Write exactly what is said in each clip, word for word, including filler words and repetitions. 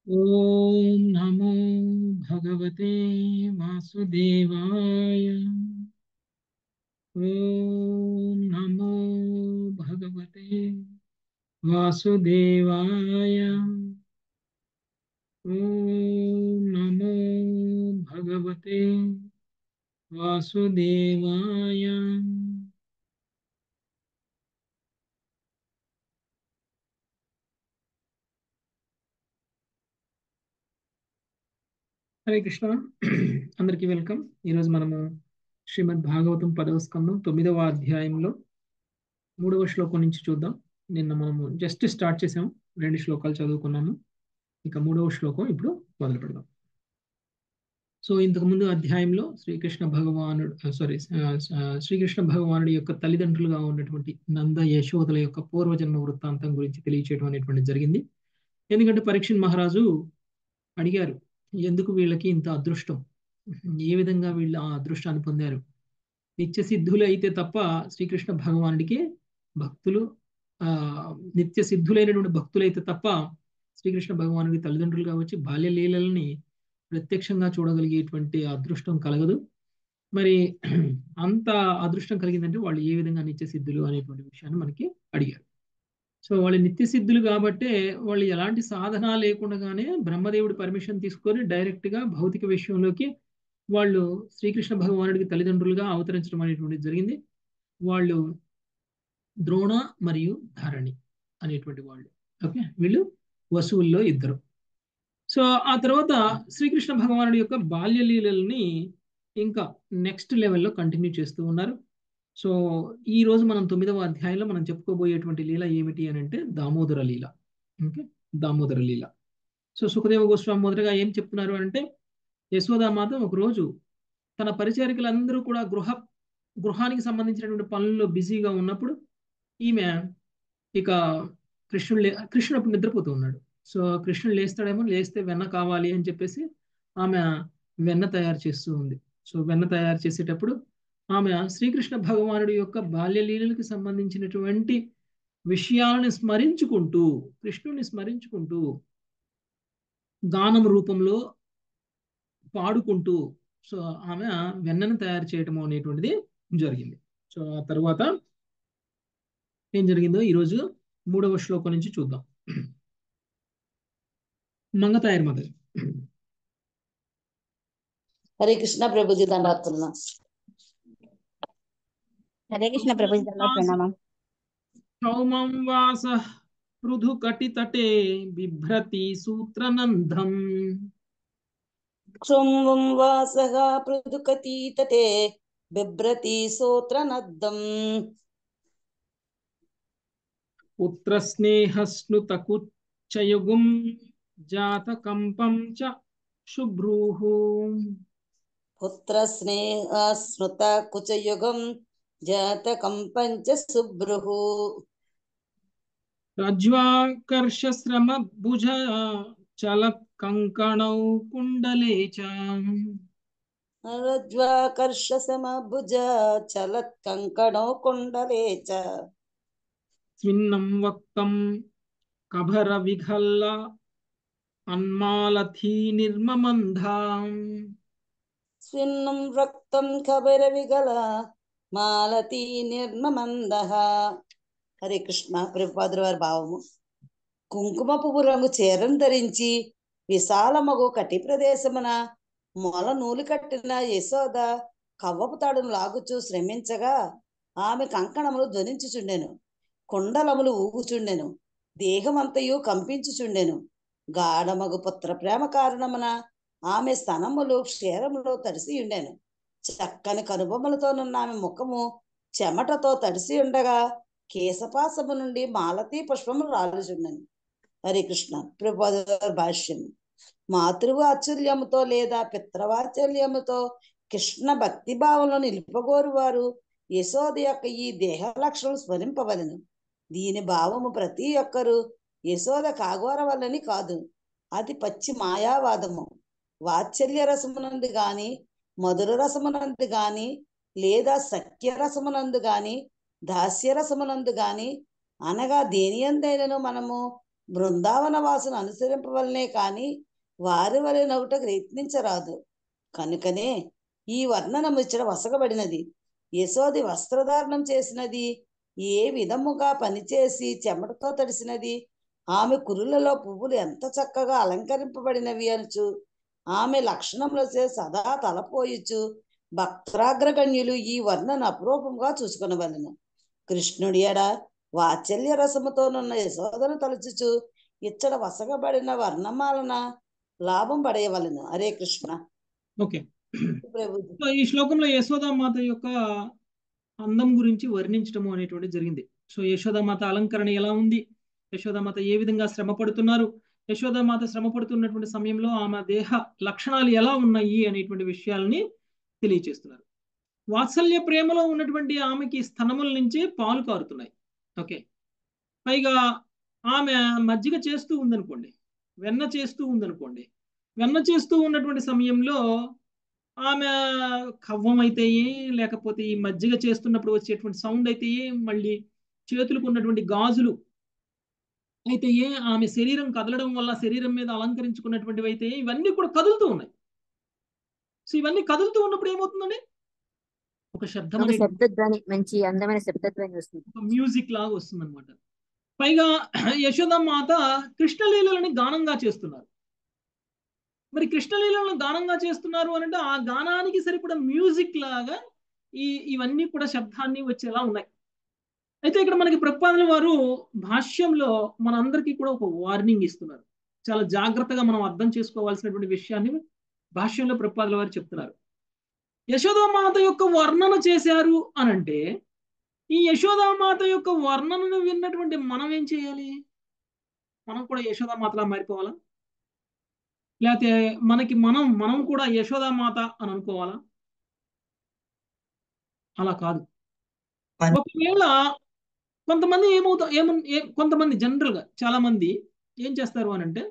ఓం నమో భగవతే వాసుదేవాయ. ఓం నమో భగవతే వాసుదేవాయ. ఓం నమో భగవతే వాసుదేవాయ. హరే కృష్ణ. అందరికీ వెల్కమ్. ఈరోజు మనము శ్రీమద్ భాగవతం పదవ స్కందం తొమ్మిదవ అధ్యాయంలో మూడవ శ్లోకం నుంచి చూద్దాం. నిన్న మనము జస్ట్ స్టార్ట్ చేసాము, రెండు శ్లోకాలు చదువుకున్నాము. ఇక మూడవ శ్లోకం ఇప్పుడు మొదలు పెడదాం. సో ఇంతకు ముందు అధ్యాయంలో శ్రీకృష్ణ భగవానుడు సారీ శ్రీకృష్ణ భగవానుడి యొక్క తల్లిదండ్రులుగా ఉన్నటువంటి నంద యశోదల యొక్క పూర్వజన్మ వృత్తాంతం గురించి తెలియచేయడం అనేటువంటిది జరిగింది. ఎందుకంటే పరీక్షణ్ మహారాజు అడిగారు, ఎందుకు వీళ్ళకి ఇంత అదృష్టం, ఏ విధంగా వీళ్ళు ఆ అదృష్టాన్ని పొందారు. నిత్య సిద్ధులు అయితే తప్ప శ్రీకృష్ణ భగవానుడికి భక్తులు ఆ నిత్య సిద్ధులైనటువంటి భక్తులైతే తప్ప శ్రీకృష్ణ భగవానుడి తల్లిదండ్రులుగా వచ్చి బాల్య లీలల్ని ప్రత్యక్షంగా చూడగలిగేటువంటి అదృష్టం కలగదు. మరి అంత అదృష్టం కలిగిందంటే వాళ్ళు ఏ విధంగా నిత్య సిద్ధులు అనేటువంటి విషయాన్ని మనకి అడిగారు. సో వాళ్ళు నిత్య సిద్ధులు కాబట్టే వాళ్ళు ఎలాంటి సాధన లేకుండానే బ్రహ్మదేవుడి పర్మిషన్ తీసుకొని డైరెక్ట్ గా భౌతిక విషయంలోకి వాళ్ళు శ్రీకృష్ణ భగవానుడికి తల్లిదండ్రులుగా అవతరించడం అనేటువంటిది జరిగింది. వాళ్ళు ద్రోణ మరియు ధరణి అనేటువంటి వాళ్ళు. ఓకే, వీళ్ళు వసువుల్లో ఇద్దరు. సో ఆ తర్వాత శ్రీకృష్ణ భగవానుడి యొక్క బాల్యలీలల్ని ఇంకా నెక్స్ట్ లెవెల్లో కంటిన్యూ చేస్తూ ఉన్నారు. సో ఈ రోజు మనం తొమ్మిదవ అధ్యాయంలో మనం చెప్పుకోబోయేటువంటి లీల ఏమిటి అని అంటే దామోదర లీల. ఓకే, దామోదర లీల. సో సుఖదేవ గోస్వామి మొదటగా ఏం చెప్తున్నారు అంటే, యశోదామాత ఒకరోజు తన పరిచారికలందరూ కూడా గృహ గృహానికి సంబంధించినటువంటి పనుల్లో బిజీగా ఉన్నప్పుడు ఈమె ఇక కృష్ణుడు లే కృష్ణుడు అప్పుడు నిద్రపోతూ ఉన్నాడు. సో కృష్ణుడు లేస్తాడేమో, లేస్తే వెన్న కావాలి అని చెప్పేసి ఆమె వెన్న తయారు చేస్తూ ఉంది. సో వెన్న తయారు చేసేటప్పుడు ఆమె శ్రీకృష్ణ భగవానుడి యొక్క బాల్యలీలకి సంబంధించినటువంటి విషయాలను స్మరించుకుంటూ, కృష్ణుడిని స్మరించుకుంటూ గానం రూపంలో పాడుకుంటూ సో ఆమె వెన్నను తయారు చేయటం అనేటువంటిది జరిగింది. సో ఆ తర్వాత ఏం జరిగిందో ఈరోజు మూడవ శ్లోకం నుంచి చూద్దాం. మంగతాయర్ మాత. హరే కృష్ణ ప్రభుజీ దండాత్తున్నా. హరే కృష్ణ ప్రభుజీ ప్రణామం. సౌమం వాస పృథు కటితటే బిభ్రతి సూత్రనందం. క్షుంవం వాసః పృథుకటీ తటే బిభ్రతి సూత్రనద్దం. పుత్రస్నేహస్నుతకుచ్చయుగుం జాతకంపం చ శుభ్రూః. పుత్రస్నేహస్మృత కుచయుగం జాతకంపం చ శుభ్రుః. రజ్వాకర్షశ్రమ భుజ చలత్ కంకణౌ కుండలే చ. రజ్వాకర్ష సమభుజ చలత్ కంకణో కుండలే చ. స్విన్నం వక్తం కభర విఘల్ల అన్మాలథీ నిర్మమంధాం. స్విన్నం రక్తం కబర విగల మాలతీ నిర్మమందః. హరే కృష్ణ. ప్రభుపాదుల వారి భావము. కుంకుమ పువ్వు రంగు చీరను ధరించి విశాలమగు కటి ప్రదేశమున మొల నూలు కట్టిన యశోద కవ్వపు తాడును లాగుచూ శ్రమించగా ఆమె కంకణములు ధ్వనించుచుండెను, కుండలములు ఊగుచుండెను, దేహమంతయు కంపించుచుండెను. గాఢమగు పుత్ర ప్రేమ కారణమున ఆమె స్తనములు క్షీరములో తడిసి ఉండెను. చక్కని కనుబొమ్మలతోనున్న ఆమె ముఖము చెమటతో తడిసి ఉండగా కేశపాసము నుండి మాలతీ పుష్పములు రాలుచుండెను. హరే కృష్ణ. ప్రభుపాద భాష్యం. మాతృవాత్సల్యముతో లేదా పితృవాత్సల్యముతో కృష్ణ భక్తి భావంలో నిలుపగోరు వారు యశోద యొక్క ఈ దేహ లక్షణం స్మరింపవలను. దీని భావము ప్రతి ఒక్కరు యశోద కాగోర వల్లని కాదు, అది పచ్చి మాయావాదము. వాత్సల్య రసమునందు గాని, మధుర రసమునందు గాని, లేదా సఖ్య రసమునందు గాని, దాస్య రసమునందు గాని, అనగా దేని యందైనను మనము బృందావన వాసును అనుసరింపవలనే కాని వారి వలె నవ్వుటకు యత్నించరాదు. కనుకనే ఈ వర్ణనము ఇచ్చట వసగబడినది. యశోది వస్త్రధారణం చేసినది, ఏ విధముగా పనిచేసి చెమటతో తడిసినది, ఆమె కురులలో పువ్వులు ఎంత చక్కగా అలంకరింపబడినవి అనుచు, ఆమె లక్షణములచే సదా తలపోయిచు భక్తాగ్రగణ్యులు ఈ వర్ణన అపురూపంగా చూసుకొనవలెను. కృష్ణుడి ఎడ వాత్సల్య రసముతోనున్న యశోదను తలుచుచు ఇచ్చట వసగబడిన వర్ణమాలన లాభం పడేయవలెను. హరే కృష్ణ. ఓకే. ప్రభుజీ. సో ఈ శ్లోకంలో యశోదామాత యొక్క అందం గురించి వర్ణించడము అనేటువంటి జరిగింది. సో యశోదామాత అలంకరణ ఎలా ఉంది, యశోదామాత ఏ విధంగా శ్రమ పడుతున్నారు, యశోదామాత శ్రమ పడుతున్నటువంటి సమయంలో ఆమె దేహ లక్షణాలు ఎలా ఉన్నాయి అనేటువంటి విషయాల్ని తెలియచేస్తున్నారు. వాత్సల్య ప్రేమలో ఉన్నటువంటి ఆమెకి స్తనముల నుంచి పాలు కారుతున్నాయి. ఓకే. పైగా ఆమె మజ్జిగ చేస్తూ ఉందనుకోండి, వెన్న చేస్తూ ఉందనుకోండి, వెన్న చేస్తూ ఉన్నటువంటి సమయంలో ఆమె కవ్వం అయితే లేకపోతే ఈ మజ్జిగ చేస్తున్నప్పుడు వచ్చేటువంటి సౌండ్ అయితే మళ్ళీ చేతులకు ఉన్నటువంటి గాజులు అయితే ఏ ఆమె శరీరం కదలడం వల్ల శరీరం మీద అలంకరించుకున్నటువంటివి అయితే ఇవన్నీ కూడా కదులుతూ ఉన్నాయి. సో ఇవన్నీ కదులుతూ ఉన్నప్పుడు ఏమవుతుందండి, ఒక శబ్దం ఒక అనేది శబ్దధ్వని, మంచి అందమైన శబ్దధ్వని వస్తుంది. ఒక మ్యూజిక్ లాగా వస్తుంది అనమాట. పైగా యశోదామాత కృష్ణలీలని గానంగా చేస్తున్నారు. మరి కృష్ణలీలను గానంగా చేస్తున్నారు అని అంటే ఆ గానానికి సరిపడా మ్యూజిక్ లాగా ఈ ఇవన్నీ కూడా శబ్దాన్ని వచ్చేలా ఉన్నాయి. అయితే ఇక్కడ మనకి ప్రభుపాదుల వారు భాష్యంలో మనందరికీ కూడా ఒక వార్నింగ్ ఇస్తున్నారు. చాలా జాగ్రత్తగా మనం అర్థం చేసుకోవాల్సినటువంటి విషయాన్ని భాష్యంలో ప్రభుపాదుల వారు చెప్తున్నారు. యశోదామాత యొక్క వర్ణన చేశారు అనంటే ఈ యశోదామాత యొక్క వర్ణనను విన్నటువంటి మనం ఏం చేయాలి? మనం కూడా యశోదామాతలా మారిపోవాలా? లేకపోతే మనకి మనం మనం కూడా యశోదామాత అని అనుకోవాలా? అలా కాదు. ఒకవేళ కొంతమంది ఏమవుతా ఏమ కొంతమంది జనరల్ గా చాలా మంది ఏం చేస్తారు అని అంటే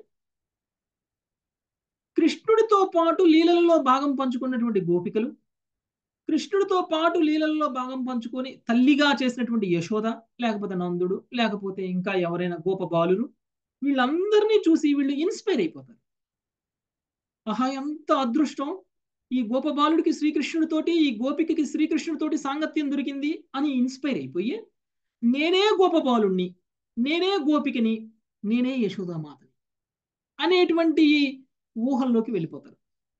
కృష్ణుడితో పాటు లీలలలో భాగం పంచుకున్నటువంటి గోపికలు, కృష్ణుడితో పాటు లీలల్లో భాగం పంచుకొని తల్లిగా చేసినటువంటి యశోద, లేకపోతే నందుడు, లేకపోతే ఇంకా ఎవరైనా గోప బాలురు, వీళ్ళందరినీ చూసి వీళ్ళు ఇన్స్పైర్ అయిపోతారు. ఆహా ఎంత అదృష్టం, ఈ గోప బాలుడికి శ్రీకృష్ణుడితోటి, ఈ గోపికకి శ్రీకృష్ణుడితోటి సాంగత్యం దొరికింది అని ఇన్స్పైర్ అయిపోయి నేనే గోప బాలుణ్ణి, నేనే గోపికని, నేనే యశోదామాతని అనేటువంటి ఊహల్లోకి వెళ్ళిపోతారు.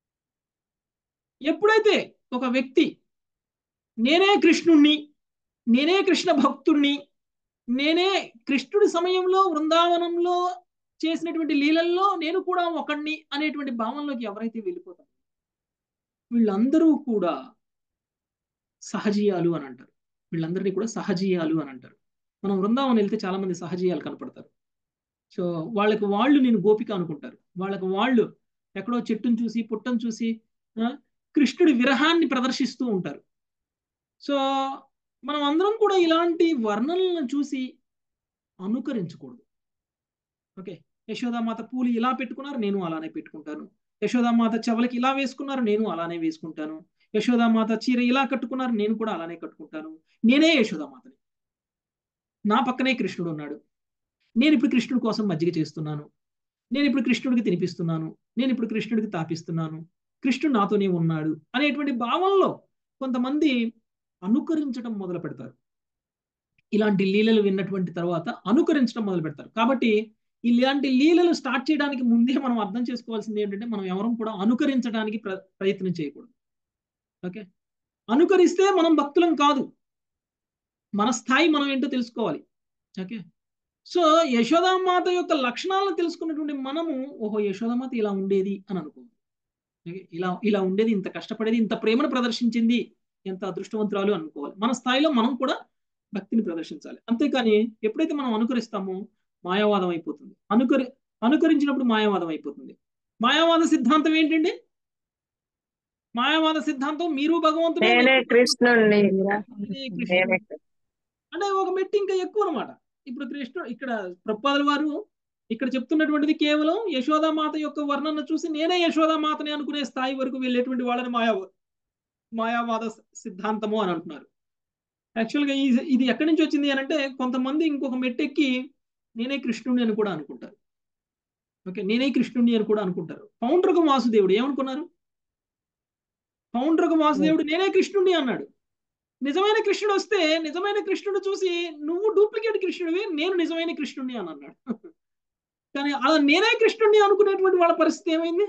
ఎప్పుడైతే ఒక వ్యక్తి నేనే కృష్ణుణ్ణి, నేనే కృష్ణ భక్తుణ్ణి, నేనే కృష్ణుడి సమయంలో వృందావనంలో చేసినటువంటి లీలల్లో నేను కూడా ఒకణ్ణి అనేటువంటి భావంలోకి ఎవరైతే వెళ్ళిపోతారు వీళ్ళందరూ కూడా సహజీయాలు అని అంటారు. వీళ్ళందరినీ కూడా సహజీయాలు అని అంటారు. మనం వృందావనం వెళ్తే చాలా మంది సహజీయాలు కనపడతారు. సో వాళ్ళకి వాళ్ళు నేను గోపిక అనుకుంటారు. వాళ్ళకి వాళ్ళు ఎక్కడో చెట్టును చూసి పుట్టను చూసి కృష్ణుడి విరహాన్ని ప్రదర్శిస్తూ ఉంటారు. సో మనం అందరం కూడా ఇలాంటి వర్ణనలను చూసి అనుకరించకూడదు. ఓకే, యశోదామాత పూలు ఇలా పెట్టుకున్నారు, నేను అలానే పెట్టుకుంటాను. యశోదామాత చెవులకి ఇలా వేసుకున్నారు, నేను అలానే వేసుకుంటాను. యశోదామాత చీర ఇలా కట్టుకున్నారు, నేను కూడా అలానే కట్టుకుంటాను. నేనే యశోదామాతని, నా పక్కనే కృష్ణుడు ఉన్నాడు, నేను ఇప్పుడు కృష్ణుడి కోసం మజ్జిగ చేస్తున్నాను, నేను ఇప్పుడు కృష్ణుడికి తినిపిస్తున్నాను, నేను ఇప్పుడు కృష్ణుడికి తాపిస్తున్నాను, కృష్ణుడు నాతోనే ఉన్నాడు అనేటువంటి భావంలో కొంతమంది అనుకరించడం మొదలు పెడతారు. ఇలాంటి లీలలు విన్నటువంటి తర్వాత అనుకరించడం మొదలు పెడతారు. కాబట్టి ఇలాంటి లీలలు స్టార్ట్ చేయడానికి ముందే మనం అర్థం చేసుకోవాల్సింది ఏంటంటే మనం ఎవరం కూడా అనుకరించడానికి ప్ర ప్రయత్నం చేయకూడదు. ఓకే, అనుకరిస్తే మనం భక్తులం కాదు, మన స్థాయి మనం ఏంటో తెలుసుకోవాలి. ఓకే, సో యశోదామాత యొక్క లక్షణాలను తెలుసుకున్నటువంటి మనము ఓహో యశోదామాత ఇలా ఉండేది అని అనుకోవాలి. ఇలా ఇలా ఉండేది, ఇంత కష్టపడేది, ఇంత ప్రేమను ప్రదర్శించింది, ఎంత అదృష్టవంతురాలు అనుకోవాలి. మన స్థాయిలో మనం కూడా భక్తిని ప్రదర్శించాలి. అంతేకాని ఎప్పుడైతే మనం అనుకరిస్తామో మాయావాదం అయిపోతుంది. అనుకరి అనుకరించినప్పుడు మాయావాదం అయిపోతుంది. మాయావాద సిద్ధాంతం ఏంటండి? మాయావాద సిద్ధాంతం మీరు భగవంతుడు అంటే ఒక మెట్టి ఇంకా ఎక్కువ అనమాట. ఇప్పుడు కృష్ణుడు ఇక్కడ ప్రభుపాదుల వారు ఇక్కడ చెప్తున్నటువంటిది కేవలం యశోదామాత యొక్క వర్ణన చూసి నేనే యశోదామాతని అనుకునే స్థాయి వరకు వెళ్ళేటువంటి వాళ్ళని మాయా మాయావాద సిద్ధాంతము అని అంటున్నారు. యాక్చువల్గా ఇది ఎక్కడి నుంచి వచ్చింది అని అంటే కొంతమంది ఇంకొక మెట్టెక్కి నేనే కృష్ణుడిని అని కూడా అనుకుంటారు. ఓకే, నేనే కృష్ణుడిని అని కూడా అనుకుంటారు. పౌండ్రక వాసుదేవుడు ఏమనుకున్నారు? పౌండ్రక వాసుదేవుడు నేనే కృష్ణుడిని అన్నాడు. నిజమైన కృష్ణుడు వస్తే నిజమైన కృష్ణుడు చూసి నువ్వు డూప్లికేట్ కృష్ణుడివి, నేను నిజమైన కృష్ణుడిని అని అన్నాడు. కానీ అలా నేనే కృష్ణుడిని అనుకునేటువంటి వాళ్ళ పరిస్థితి ఏమైంది?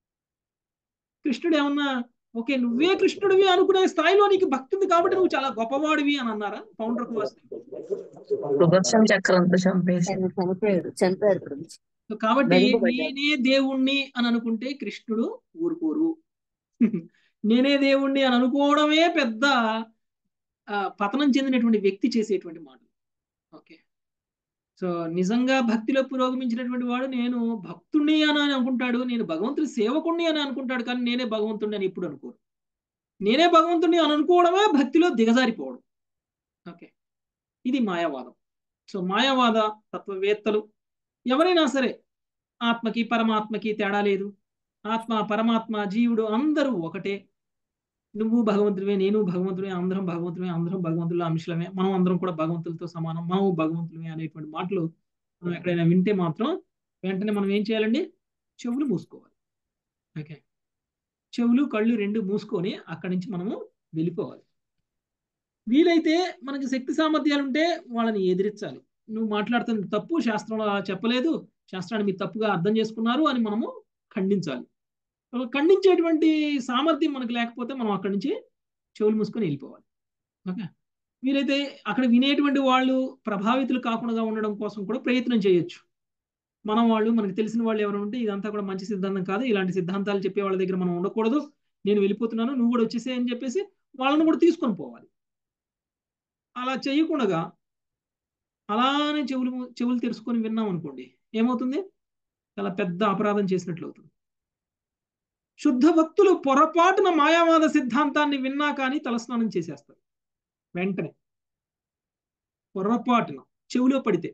కృష్ణుడు ఏమన్నా ఓకే నువ్వే కృష్ణుడివి అనుకునే స్థాయిలో నీకు భక్తి ఉంది కాబట్టి నువ్వు చాలా గొప్పవాడివి అని అన్నారా పౌండ్రక వాసుదేవుడు? సుదర్శన చక్రంతో చంపేసి ఆయన చనిపోయాడు చనిపోయాడు ప్రభుజీ. సో కాబట్టి వెనుకబడ్డాడు. నేనే దేవుణ్ణి అని అనుకుంటే కృష్ణుడు ఊరుకోరు. నేనే దేవుణ్ణి అని అనుకోవడమే పెద్ద ఆ, పతనం చెందినటువంటి వ్యక్తి చేసేటువంటి మాటలు. ఓకే, సో నిజంగా భక్తిలో పురోగమించినటువంటి వాడు నేను భక్తుణ్ణి అని అనుకుంటాడు, నేను భగవంతుడి సేవకుణ్ణి అని అనుకుంటాడు, కానీ నేనే భగవంతుణ్ణి అని ఎప్పుడు అనుకోరు. నేనే భగవంతుణ్ణి అని అనుకోవడమే భక్తిలో దిగజారిపోవడం. ఓకే, ఇది మాయావాదం. సో మాయావాద తత్వవేత్తలు ఎవరైనా సరే ఆత్మకి పరమాత్మకి తేడా లేదు, ఆత్మ పరమాత్మ జీవుడు అందరూ ఒకటే, నువ్వు భగవంతుడివే నేను భగవంతుడే, అందరం భగవంతుడే, అందరం భగవంతుల అంశలమే, మనం అందరం కూడా భగవంతులతో సమానం, మనం భగవంతులమే అనేటువంటి మాటలు మనం ఎక్కడైనా వింటే మాత్రం వెంటనే మనం ఏం చేయాలండి? చెవులు మూసుకోవాలి. ఓకే, చెవులు కళ్ళు రెండు మూసుకొని అక్కడి నుంచి మనము వెళ్ళిపోవాలి. వీలైతే మనకి శక్తి సామర్థ్యాలు ఉంటే వాళ్ళని ఎదిరించాలి. నువ్వు మాట్లాడుతున్న తప్పు, శాస్త్రంలో అలా చెప్పలేదు, శాస్త్రాన్ని మీరు తప్పుగా అర్థం చేసుకున్నారు అని మనము ఖండించాలి. ఖండించేటువంటి సామర్థ్యం మనకు లేకపోతే మనం అక్కడి నుంచి చెవులు మూసుకొని వెళ్ళిపోవాలి. ఓకే, వీలైతే అక్కడ వినేటువంటి వాళ్ళు ప్రభావితులు కాకుండా ఉండడం కోసం కూడా ప్రయత్నం చేయొచ్చు. మనం వాళ్ళు మనకు తెలిసిన వాళ్ళు ఎవరు ఉంటే ఇదంతా కూడా మంచి సిద్ధాంతం కాదు, ఇలాంటి సిద్ధాంతాలు చెప్పే వాళ్ళ దగ్గర మనం ఉండకూడదు, నేను వెళ్ళిపోతున్నాను నువ్వు కూడా వచ్చేసే అని చెప్పేసి వాళ్ళని కూడా తీసుకొని పోవాలి. అలా చేయకుండా అలానే చెవులు చెవులు తెరుచుకొని విన్నాం అనుకోండి, ఏమవుతుంది? చాలా పెద్ద అపరాధం చేసినట్లు అవుతుంది. శుద్ధ భక్తులు పొరపాటున మాయావాద సిద్ధాంతాన్ని విన్నా కానీ తలస్నానం చేసేస్తారు వెంటనే, పొరపాటున చెవిలో పడితే.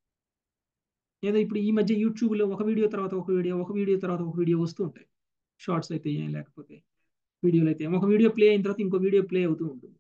ఏదో ఇప్పుడు ఈ మధ్య యూట్యూబ్లో ఒక వీడియో తర్వాత ఒక వీడియో ఒక వీడియో తర్వాత ఒక వీడియో వస్తూ ఉంటాయి. షార్ట్స్ అయితే ఏం, లేకపోతే వీడియోలు అయితే ఒక వీడియో ప్లే అయిన తర్వాత ఇంకో వీడియో ప్లే అవుతూ ఉంటుంది.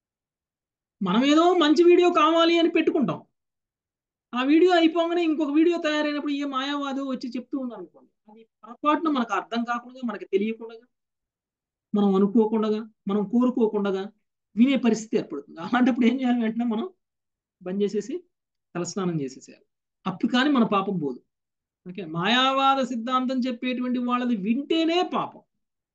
మనం ఏదో మంచి వీడియో కావాలి అని పెట్టుకుంటాం, ఆ వీడియో అయిపోగానే ఇంకొక వీడియో తయారైనప్పుడు ఏ మాయావాదు వచ్చి చెప్తూ ఉన్నారు అనుకోండి, అది పొరపాటున మనకు అర్థం కాకుండా, మనకి తెలియకుండా, మనం అనుకోకుండా, మనం కోరుకోకుండా వినే పరిస్థితి ఏర్పడుతుంది. అలాంటప్పుడు ఏం చేయాలి? వెంటనే మనం బంద్ చేసేసి తలస్నానం చేసేసేయాలి. అప్పుడు కానీ మన పాపం పోదు. ఓకే, మాయావాద సిద్ధాంతం చెప్పేటువంటి వాళ్ళది వింటేనే పాపం.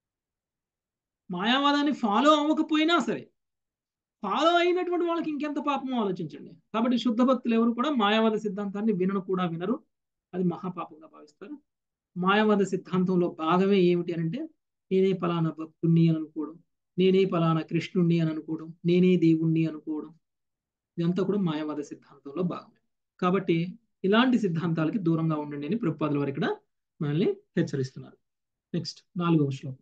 మాయావాదాన్ని ఫాలో అవ్వకపోయినా సరే, ఫాలో అయినటువంటి వాళ్ళకి ఇంకెంత పాపమో ఆలోచించండి. కాబట్టి శుద్ధ భక్తులు ఎవరు కూడా మాయావాద సిద్ధాంతాన్ని వినను కూడా వినరు, అది మహాపాపంగా భావిస్తారు. మాయావాద సిద్ధాంతంలో భాగమే ఏమిటి అంటే నేనే ఫలానా భక్తుణ్ణి అని అనుకోవడం, నేనే ఫలానా కృష్ణుణ్ణి అని అనుకోవడం, నేనే దేవుణ్ణి అనుకోవడం, ఇదంతా కూడా మాయావాద సిద్ధాంతంలో భాగమే. కాబట్టి ఇలాంటి సిద్ధాంతాలకి దూరంగా ఉండండి అని ప్రభుపాదుల వారు ఇక్కడ మనల్ని హెచ్చరిస్తున్నారు. నెక్స్ట్ నాలుగవ శ్లోకం.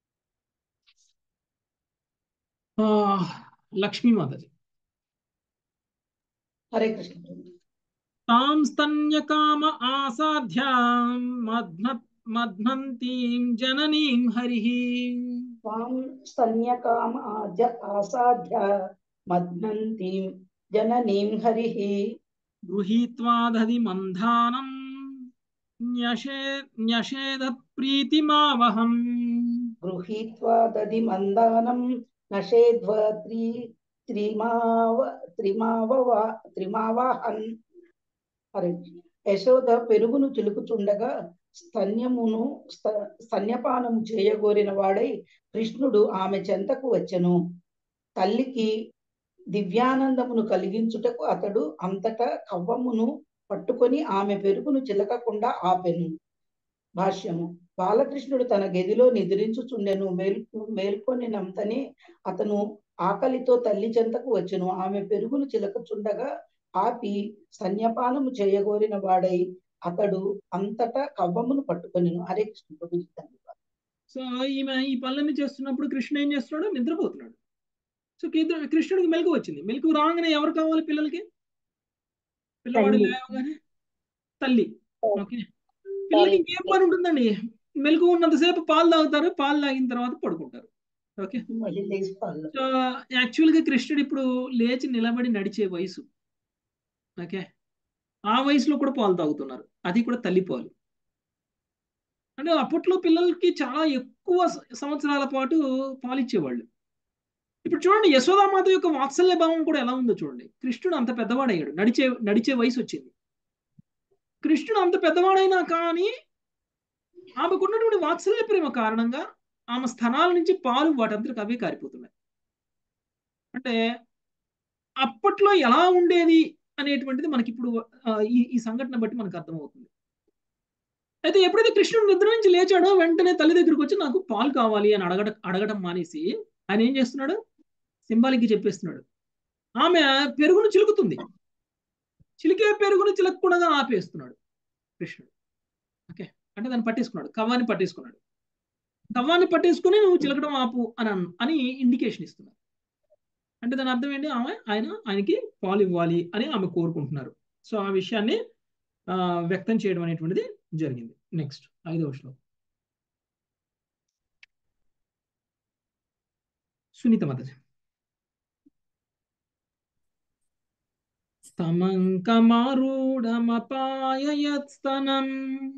లక్ష్మీమాతాజీ. హరే కృష్ణ. తాం స్తన్యకామ ఆసాధ్యాం మధ్న మధ్నంతీం జననీం హరిః. తాం స్తన్యకామ ఆజ ఆసాధ్య మధ్నంతీం జననీం హరిః. గృహీత్వా దధి మంధానం న్యషే న్యషేద ప్రీతిమావహం. గృహీత్వా దధి మందానం నషేధ్వా త్రి త్రిమావ త్రిమావవా త్రిమావాహన్. హరే యశోద పెరుగును చిలుకుచుండగా స్తన్యమును స్తన్యపానము చేయగోరిన వాడై కృష్ణుడు ఆమె చెంతకు వచ్చెను. తల్లికి దివ్యానందమును కలిగించుటకు అతడు అంతటా కవ్వమును పట్టుకొని ఆమె పెరుగును చిలకకుండా ఆపెను. భాష్యము. బాలకృష్ణుడు తన గదిలో నిద్రించుచుండెను. మేల్కు మేల్కొనినంతనే అతను ఆకలితో తల్లి చెంతకు వచ్చెను. ఆమె పెరుగును చిలకచుండగా ఆపి స్తన్యపానము చేయగోరిన వాడై అతడు అంతటా కవ్వమును పట్టుకొనిను. హరే కృష్ణ. సో ఈమె ఈ పనులన్నీ చేస్తున్నప్పుడు కృష్ణ ఏం చేస్తున్నాడు? నిద్రపోతున్నాడు. సో కృష్ణుడికి మెలకు వచ్చింది. మెలకు రాగానే ఎవరు కావాలి పిల్లలకి? పిల్లవాడు లేవగానే తల్లి. ఓకే, పిల్లలకి ఇంకేం పని ఉంటుందండి? మెలకు ఉన్నంతసేపు పాలు తాగుతారు, పాలు తాగిన తర్వాత పడుకుంటారు. ఓకే, సో యాక్చువల్గా కృష్ణుడు ఇప్పుడు లేచి నిలబడి నడిచే వయసు. ఓకే, ఆ వయసులో కూడా పాలు తాగుతున్నారు, అది కూడా తల్లి పాలు. అంటే అప్పట్లో పిల్లలకి చాలా ఎక్కువ సంవత్సరాల పాటు పాలు ఇచ్చేవాళ్ళు. ఇప్పుడు చూడండి యశోదామాత యొక్క వాత్సల్య భావం కూడా ఎలా ఉందో చూడండి. కృష్ణుడు అంత పెద్దవాడయ్యాడు, నడిచే నడిచే వయసు వచ్చింది. కృష్ణుడు అంత పెద్దవాడైనా కానీ ఆమెకున్నటువంటి వాత్సల్య ప్రేమ కారణంగా ఆమె స్థనాల నుంచి పాలు వాటంతటికి అవే కారిపోతున్నాయి. అంటే అప్పట్లో ఎలా ఉండేది అనేటువంటిది మనకి ఇప్పుడు ఈ ఈ సంఘటన బట్టి మనకు అర్థమవుతుంది. అయితే ఎప్పుడైతే కృష్ణుడు నిద్ర నుంచి లేచాడో వెంటనే తల్లి దగ్గరికి వచ్చి నాకు పాలు కావాలి అని అడగడం అడగడం మానేసి ఆయన ఏం చేస్తున్నాడు, సింబాలిక్గా చెప్పేస్తున్నాడు. ఆమె పెరుగును చిలుకుతుంది, చిలికే పెరుగును చిలకకుండా ఆపేస్తున్నాడు కృష్ణుడు. ఓకే, అంటే దాన్ని పట్టేసుకున్నాడు, కవ్వాన్ని పట్టేసుకున్నాడు. కవ్వాన్ని పట్టేసుకుని నువ్వు చిలకడం ఆపు అని అని ఇండికేషన్ ఇస్తున్నాడు. అంటే దాని అర్థం ఏంటి, ఆమె ఆయన ఆయనకి పాలు ఇవ్వాలి అని ఆమె కోరుకుంటున్నారు. సో ఆ విషయాన్ని వ్యక్తం చేయడం అనేటువంటిది జరిగింది. నెక్స్ట్ ఐదవ శ్లోకం సునీత మాతాజీ. తమంకమారూఢమపాయయత్స్తనం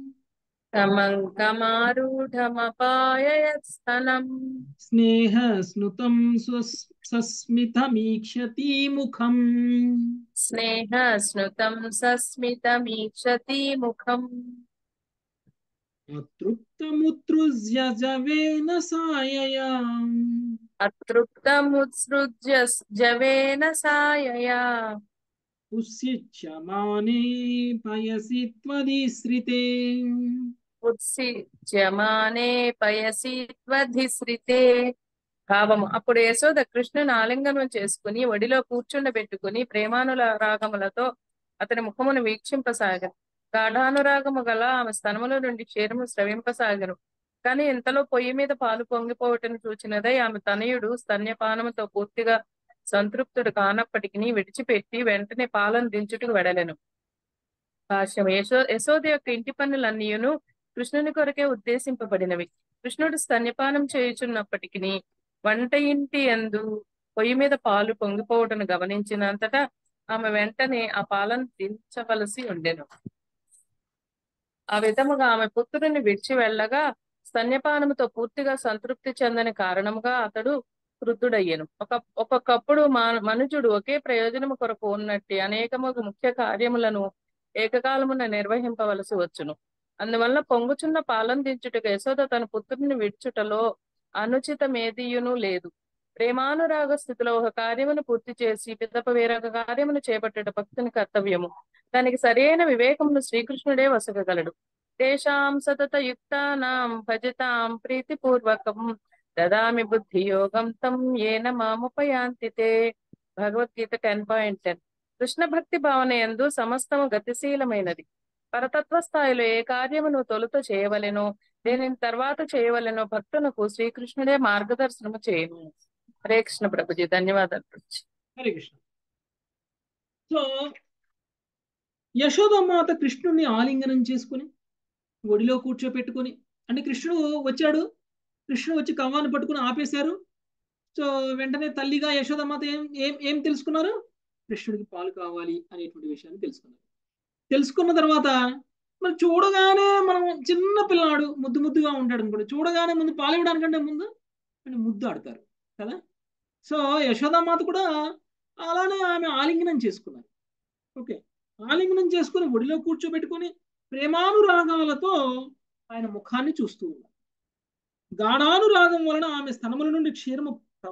తమంకమారూఢమపాయయత్స్తనం స్నేహ స్నుతం సస్మితమీక్షతి ముఖం స్నేహ స్నుతం సస్మితమీక్షతి ముఖం అతృప్తముత్సృజ్య జవేన సాయయా అతృప్తముత్సృజ్య జవేన సాయయా ఉస్సిచ్యమానే పయసి త్వదిశ్రితే ఉత్సిచ్యమానే పయసి త్వధిశ్రితే. భావము. అప్పుడు యశోద కృష్ణుని ఆలింగనం చేసుకుని ఒడిలో కూర్చుండబెట్టుకుని ప్రేమానురాగములతో అతని ముఖమును వీక్షింపసాగను. గాఢానురాగము గల ఆమె స్తనముల నుండి క్షీరము స్రవింపసాగను. కానీ ఇంతలో పొయ్యి మీద పాలు పొంగిపోవటం చూచినదై ఆమె తనయుడు స్తన్యపానముతో పూర్తిగా సంతృప్తుడు కానప్పటికీ విడిచిపెట్టి వెంటనే పాలను దించుటకు వెడలెను. భాష్యం. యశో యశోద యొక్క ఇంటి పనులన్నీయును కృష్ణుని కొరకే ఉద్దేశింపబడినవి. కృష్ణుడు స్తన్యపానం చేయుచున్నప్పటికీ వంట ఇంటి యందు పొయ్యి మీద పాలు పొంగిపోవటను గమనించినంతటా ఆమె వెంటనే ఆ పాలను దించవలసి ఉండెను. ఆ విధముగా ఆమె పుత్రుని విడిచి వెళ్ళగా స్తన్యపానముతో పూర్తిగా సంతృప్తి చెందని కారణముగా అతడు క్రుద్ధుడయ్యెను. ఒక ఒక్కొక్కప్పుడు మనుజుడు ఒకే ప్రయోజనము కొరకు ఉన్నట్టి అనేకము ముఖ్య కార్యములను ఏకకాలమున నిర్వహింపవలసి వచ్చును. అందువల్ల పొంగుచున్న పాలను దించుటకు యశోద తన పుత్రుని విడుచుటలో అనుచితమేదియును లేదు. ప్రేమానురాగ స్థితిలో ఒక కార్యమును పూర్తి చేసి పిదప వేరొక కార్యమును చేపట్టడం భక్తుని కర్తవ్యము. దానికి సరైన వివేకమును శ్రీకృష్ణుడే వసగగలడు. తేషాం సతత యుక్తానాం భజతాం ప్రీతిపూర్వకం దదామి బుద్ధి యోగం తం ఏన మాముపయాంతి తే. Bhagavad Gita ten point ten. Krishna భక్తి భావన యందు సమస్తము గతిశీలమైనది. పరతత్వ స్థాయిలో ఏ కార్యమును తొలుత చేయవలెనో దేనిని తర్వాత చేయవలెనో భక్తునకు శ్రీకృష్ణుడే మార్గదర్శనము చేయను. హరే కృష్ణ ప్రభుజీ. ధన్యవాదాలు ప్రభుజీ. హరే కృష్ణ. సో యశోదమాత కృష్ణుడిని ఆలింగనం చేసుకుని ఒడిలో కూర్చోపెట్టుకుని, అంటే కృష్ణుడు వచ్చాడు, కృష్ణుడు వచ్చి కవ్వాన్ని పట్టుకుని ఆపేశారు. సో వెంటనే తల్లిగా యశోదమాత ఏం ఏం ఏం తెలుసుకున్నారు, కృష్ణుడికి పాలు కావాలి అనేటువంటి విషయాన్ని తెలుసుకున్నారు. తెలుసుకున్న తర్వాత మరి చూడగానే మనం చిన్న పిల్లాడు ముద్దు ముద్దుగా ఉంటాడు అనుకోండి, చూడగానే ముందు పాలు ఇవ్వడానికంటే ముందు ముద్దు ఆడతారు కదా. సో యశోదామాత కూడా అలానే ఆమె ఆలింగనం చేసుకున్నారు. ఓకే, ఆలింగనం చేసుకుని ఒడిలో కూర్చోబెట్టుకొని ప్రేమానురాగాలతో ఆయన ముఖాన్ని చూస్తూ ఉన్నారు. గాఢానురాగం వలన ఆమె స్తనముల నుండి క్షీరము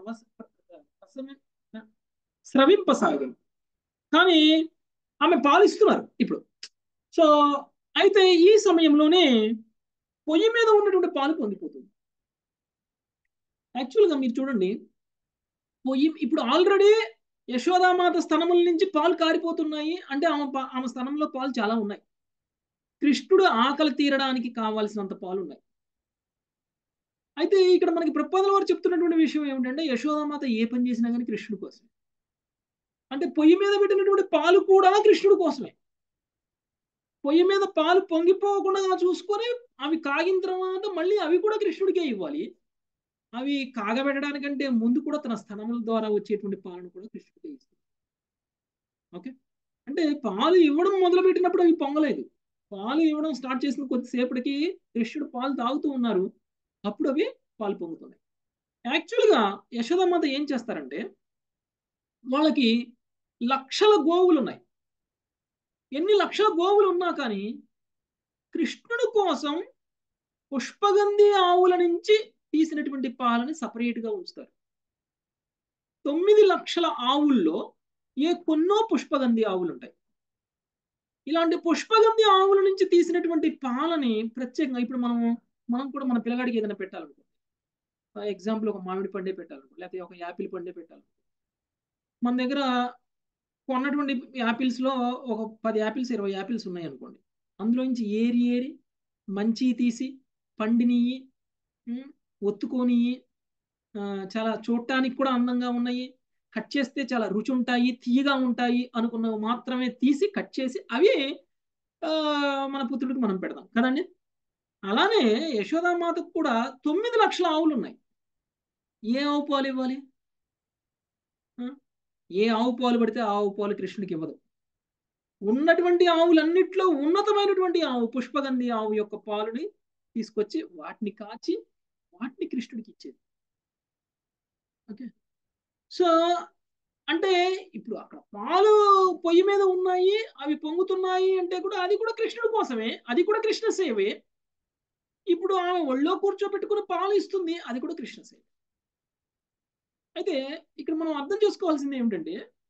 స్రవింపసాగింది. కానీ ఆమె పాలిస్తున్నారు ఇప్పుడు. సో అయితే ఈ సమయంలోనే పొయ్యి మీద ఉన్నటువంటి పాలు పొంగిపోతుంది. యాక్చువల్గా మీరు చూడండి, పొయ్యి ఇప్పుడు ఆల్రెడీ యశోదామాత స్తనముల నుంచి పాలు కారిపోతున్నాయి. అంటే ఆమె ఆమె స్తనంలో పాలు చాలా ఉన్నాయి. కృష్ణుడు ఆకలి తీరడానికి కావాల్సినంత పాలు ఉన్నాయి. అయితే ఇక్కడ మనకి ప్రపోజల్ వారు చెప్తున్నటువంటి విషయం ఏమిటంటే, యశోదామాత ఏ పని చేసినా కానీ కృష్ణుడి కోసమే. అంటే పొయ్యి మీద పెట్టినటువంటి పాలు కూడా కృష్ణుడి కోసమే. పొయ్యి మీద పాలు పొంగిపోకుండా చూసుకొని అవి కాగిన తర్వాత మళ్ళీ అవి కూడా కృష్ణుడికే ఇవ్వాలి. అవి కాగబెట్టడానికంటే ముందు కూడా తన స్తనముల ద్వారా వచ్చేటువంటి పాలను కూడా కృష్ణుడికే ఇస్తుంది. ఓకే, అంటే పాలు ఇవ్వడం మొదలుపెట్టినప్పుడు అవి పొంగలేదు. పాలు ఇవ్వడం స్టార్ట్ చేసిన కొద్దిసేపటికి కృష్ణుడు పాలు తాగుతూ ఉన్నారు, అప్పుడు అవి పాలు పొంగుతున్నాయి. యాక్చువల్గా యశోదమాత ఏం చేస్తారంటే, వాళ్ళకి లక్షల గోవులు ఉన్నాయి. ఎన్ని లక్షల గోవులు ఉన్నా కానీ కృష్ణుడు కోసం పుష్పగంధి ఆవుల నుంచి తీసినటువంటి పాలని సపరేట్గా ఉంచుతారు. తొమ్మిది లక్షల ఆవుల్లో ఏ కొన్నో పుష్పగంధి ఆవులు ఉంటాయి. ఇలాంటి పుష్పగంధి ఆవుల నుంచి తీసినటువంటి పాలని ప్రత్యేకంగా ఇప్పుడు మనం మనం కూడా మన పిల్లగాడికి ఏదైనా పెట్టాలనుకో, ఎగ్జాంపుల్ ఒక మామిడి పండే పెట్టాలనుకో, లేకపోతే ఒక యాపిల్ పండే పెట్టాలనుకో, మన దగ్గర కొన్నటువంటి యాపిల్స్లో ఒక పది యాపిల్స్ ఇరవై యాపిల్స్ ఉన్నాయి అనుకోండి. అందులో నుంచి ఏరి ఏరి మంచి తీసి పండినియి, ఒత్తుకొని చాలా చూడటానికి కూడా అందంగా ఉన్నాయి, కట్ చేస్తే చాలా రుచి ఉంటాయి, తీయగా ఉంటాయి అనుకున్నవి మాత్రమే తీసి కట్ చేసి అవి మన పుత్రుడికి మనం పెడదాం కదండి. అలానే యశోదామాతకు కూడా తొమ్మిది లక్షల ఆవులు ఉన్నాయి. ఏ ఆవు పాలు ఇవ్వాలి? ఏ ఆవు పాలు పడితే ఆ ఆవు పాలు కృష్ణుడికి ఇవ్వదు. ఉన్నటువంటి ఆవులన్నిట్లో ఉన్నతమైనటువంటి ఆవు పుష్పగంధి ఆవు యొక్క పాలుని తీసుకొచ్చి వాటిని కాచి వాటిని కృష్ణుడికి ఇచ్చేది. ఓకే, సో అంటే ఇప్పుడు అక్కడ పాలు పొయ్యి మీద ఉన్నాయి, అవి పొంగుతున్నాయి అంటే కూడా అది కూడా కృష్ణుడి కోసమే, అది కూడా కృష్ణ సేవే. ఇప్పుడు ఆమె ఒళ్ళో కూర్చోబెట్టుకుని పాలు ఇస్తుంది, అది కూడా కృష్ణ సేవ. అయితే ఇక్కడ మనం అర్థం చేసుకోవాల్సింది ఏమిటంటే,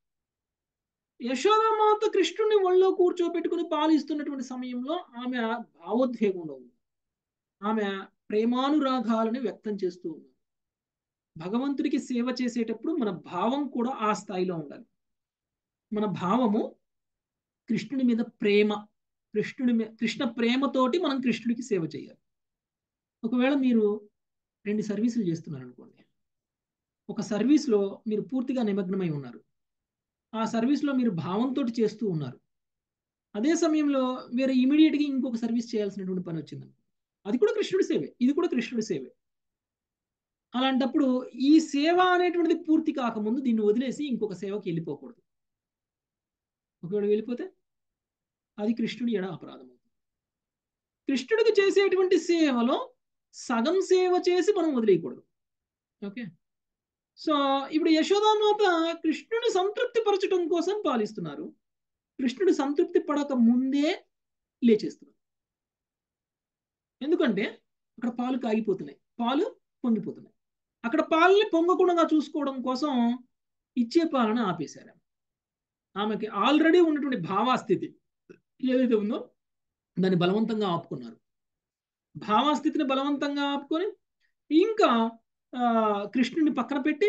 యశోదామాత కృష్ణుడిని ఒళ్ళో కూర్చోబెట్టుకుని పాలు ఇస్తున్నటువంటి సమయంలో ఆమె భావోద్వేగంలో ఉంది, ఆమె ప్రేమానురాగాలను వ్యక్తం చేస్తూ ఉంది. భగవంతుడికి సేవ చేసేటప్పుడు మన భావం కూడా ఆ స్థాయిలో ఉండాలి. మన భావము కృష్ణుడి మీద ప్రేమ, కృష్ణుడి మీద కృష్ణ ప్రేమతోటి మనం కృష్ణుడికి సేవ చేయాలి. ఒకవేళ మీరు రెండు సర్వీసులు చేస్తున్నారు అనుకోండి, ఒక సర్వీస్లో మీరు పూర్తిగా నిమగ్నమై ఉన్నారు, ఆ సర్వీస్లో మీరు భావంతో చేస్తూ ఉన్నారు, అదే సమయంలో వేరే ఇమీడియట్గా ఇంకొక సర్వీస్ చేయాల్సినటువంటి పని వచ్చింది, అది కూడా కృష్ణుడి సేవే, ఇది కూడా కృష్ణుడి సేవే. అలాంటప్పుడు ఈ సేవ అనేటువంటిది పూర్తి కాకముందు దీన్ని వదిలేసి ఇంకొక సేవకి వెళ్ళిపోకూడదు. ఒకవేళ వెళ్ళిపోతే అది కృష్ణుడి ఎడ అపరాధం అవుతుంది. కృష్ణుడికి చేసేటువంటి సేవలో సగం సేవ చేసి మనం వదిలేయకూడదు. ఓకే, సో ఇప్పుడు యశోదామాత కృష్ణుని సంతృప్తి పరచడం కోసం పాలిస్తున్నారు, కృష్ణుడు సంతృప్తి పడక ముందే లేచేస్తున్నారు. ఎందుకంటే అక్కడ పాలు కాగిపోతున్నాయి, పాలు పొంగిపోతున్నాయి. అక్కడ పాలని పొంగకుండా చూసుకోవడం కోసం ఇచ్చే పాలన ఆపేశారు. ఆమెకి ఆల్రెడీ ఉన్నటువంటి భావాస్థితి ఏదైతే ఉందో దాన్ని బలవంతంగా ఆపుకున్నారు. భావాస్థితిని బలవంతంగా ఆపుకొని ఇంకా కృష్ణుని పక్కన పెట్టి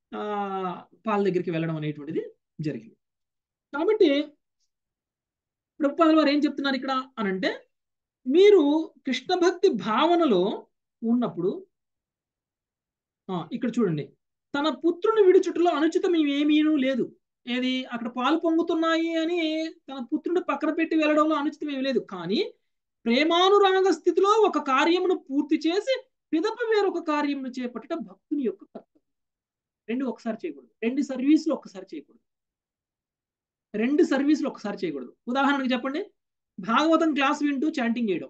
పాల దగ్గరికి వెళ్ళడం అనేటువంటిది జరిగింది. కాబట్టి ప్రభుపాదుల వారు ఏం చెప్తున్నారు ఇక్కడ అనంటే, మీరు కృష్ణ భక్తి భావనలో ఉన్నప్పుడు ఇక్కడ చూడండి, తన పుత్రుని విడుచుటలో అనుచితం ఏమీనూ లేదు. ఏది అక్కడ పాలు పొంగుతున్నాయి అని తన పుత్రుని పక్కన పెట్టి వెళ్ళడంలో అనుచితం ఏమీ లేదు. కానీ ప్రేమానురాగ స్థితిలో ఒక కార్యమును పూర్తి చేసి పిదప వేరొక కార్యమును చేపట్టడం భక్తుని యొక్క కర్తవ్యం. రెండు ఒకసారి చేయకూడదు, రెండు సర్వీసులు ఒక్కసారి చేయకూడదు, రెండు సర్వీసులు ఒకసారి చేయకూడదు. ఉదాహరణకు చెప్పండి, భాగవతం క్లాస్ వింటూ చాంటింగ్ చేయడం,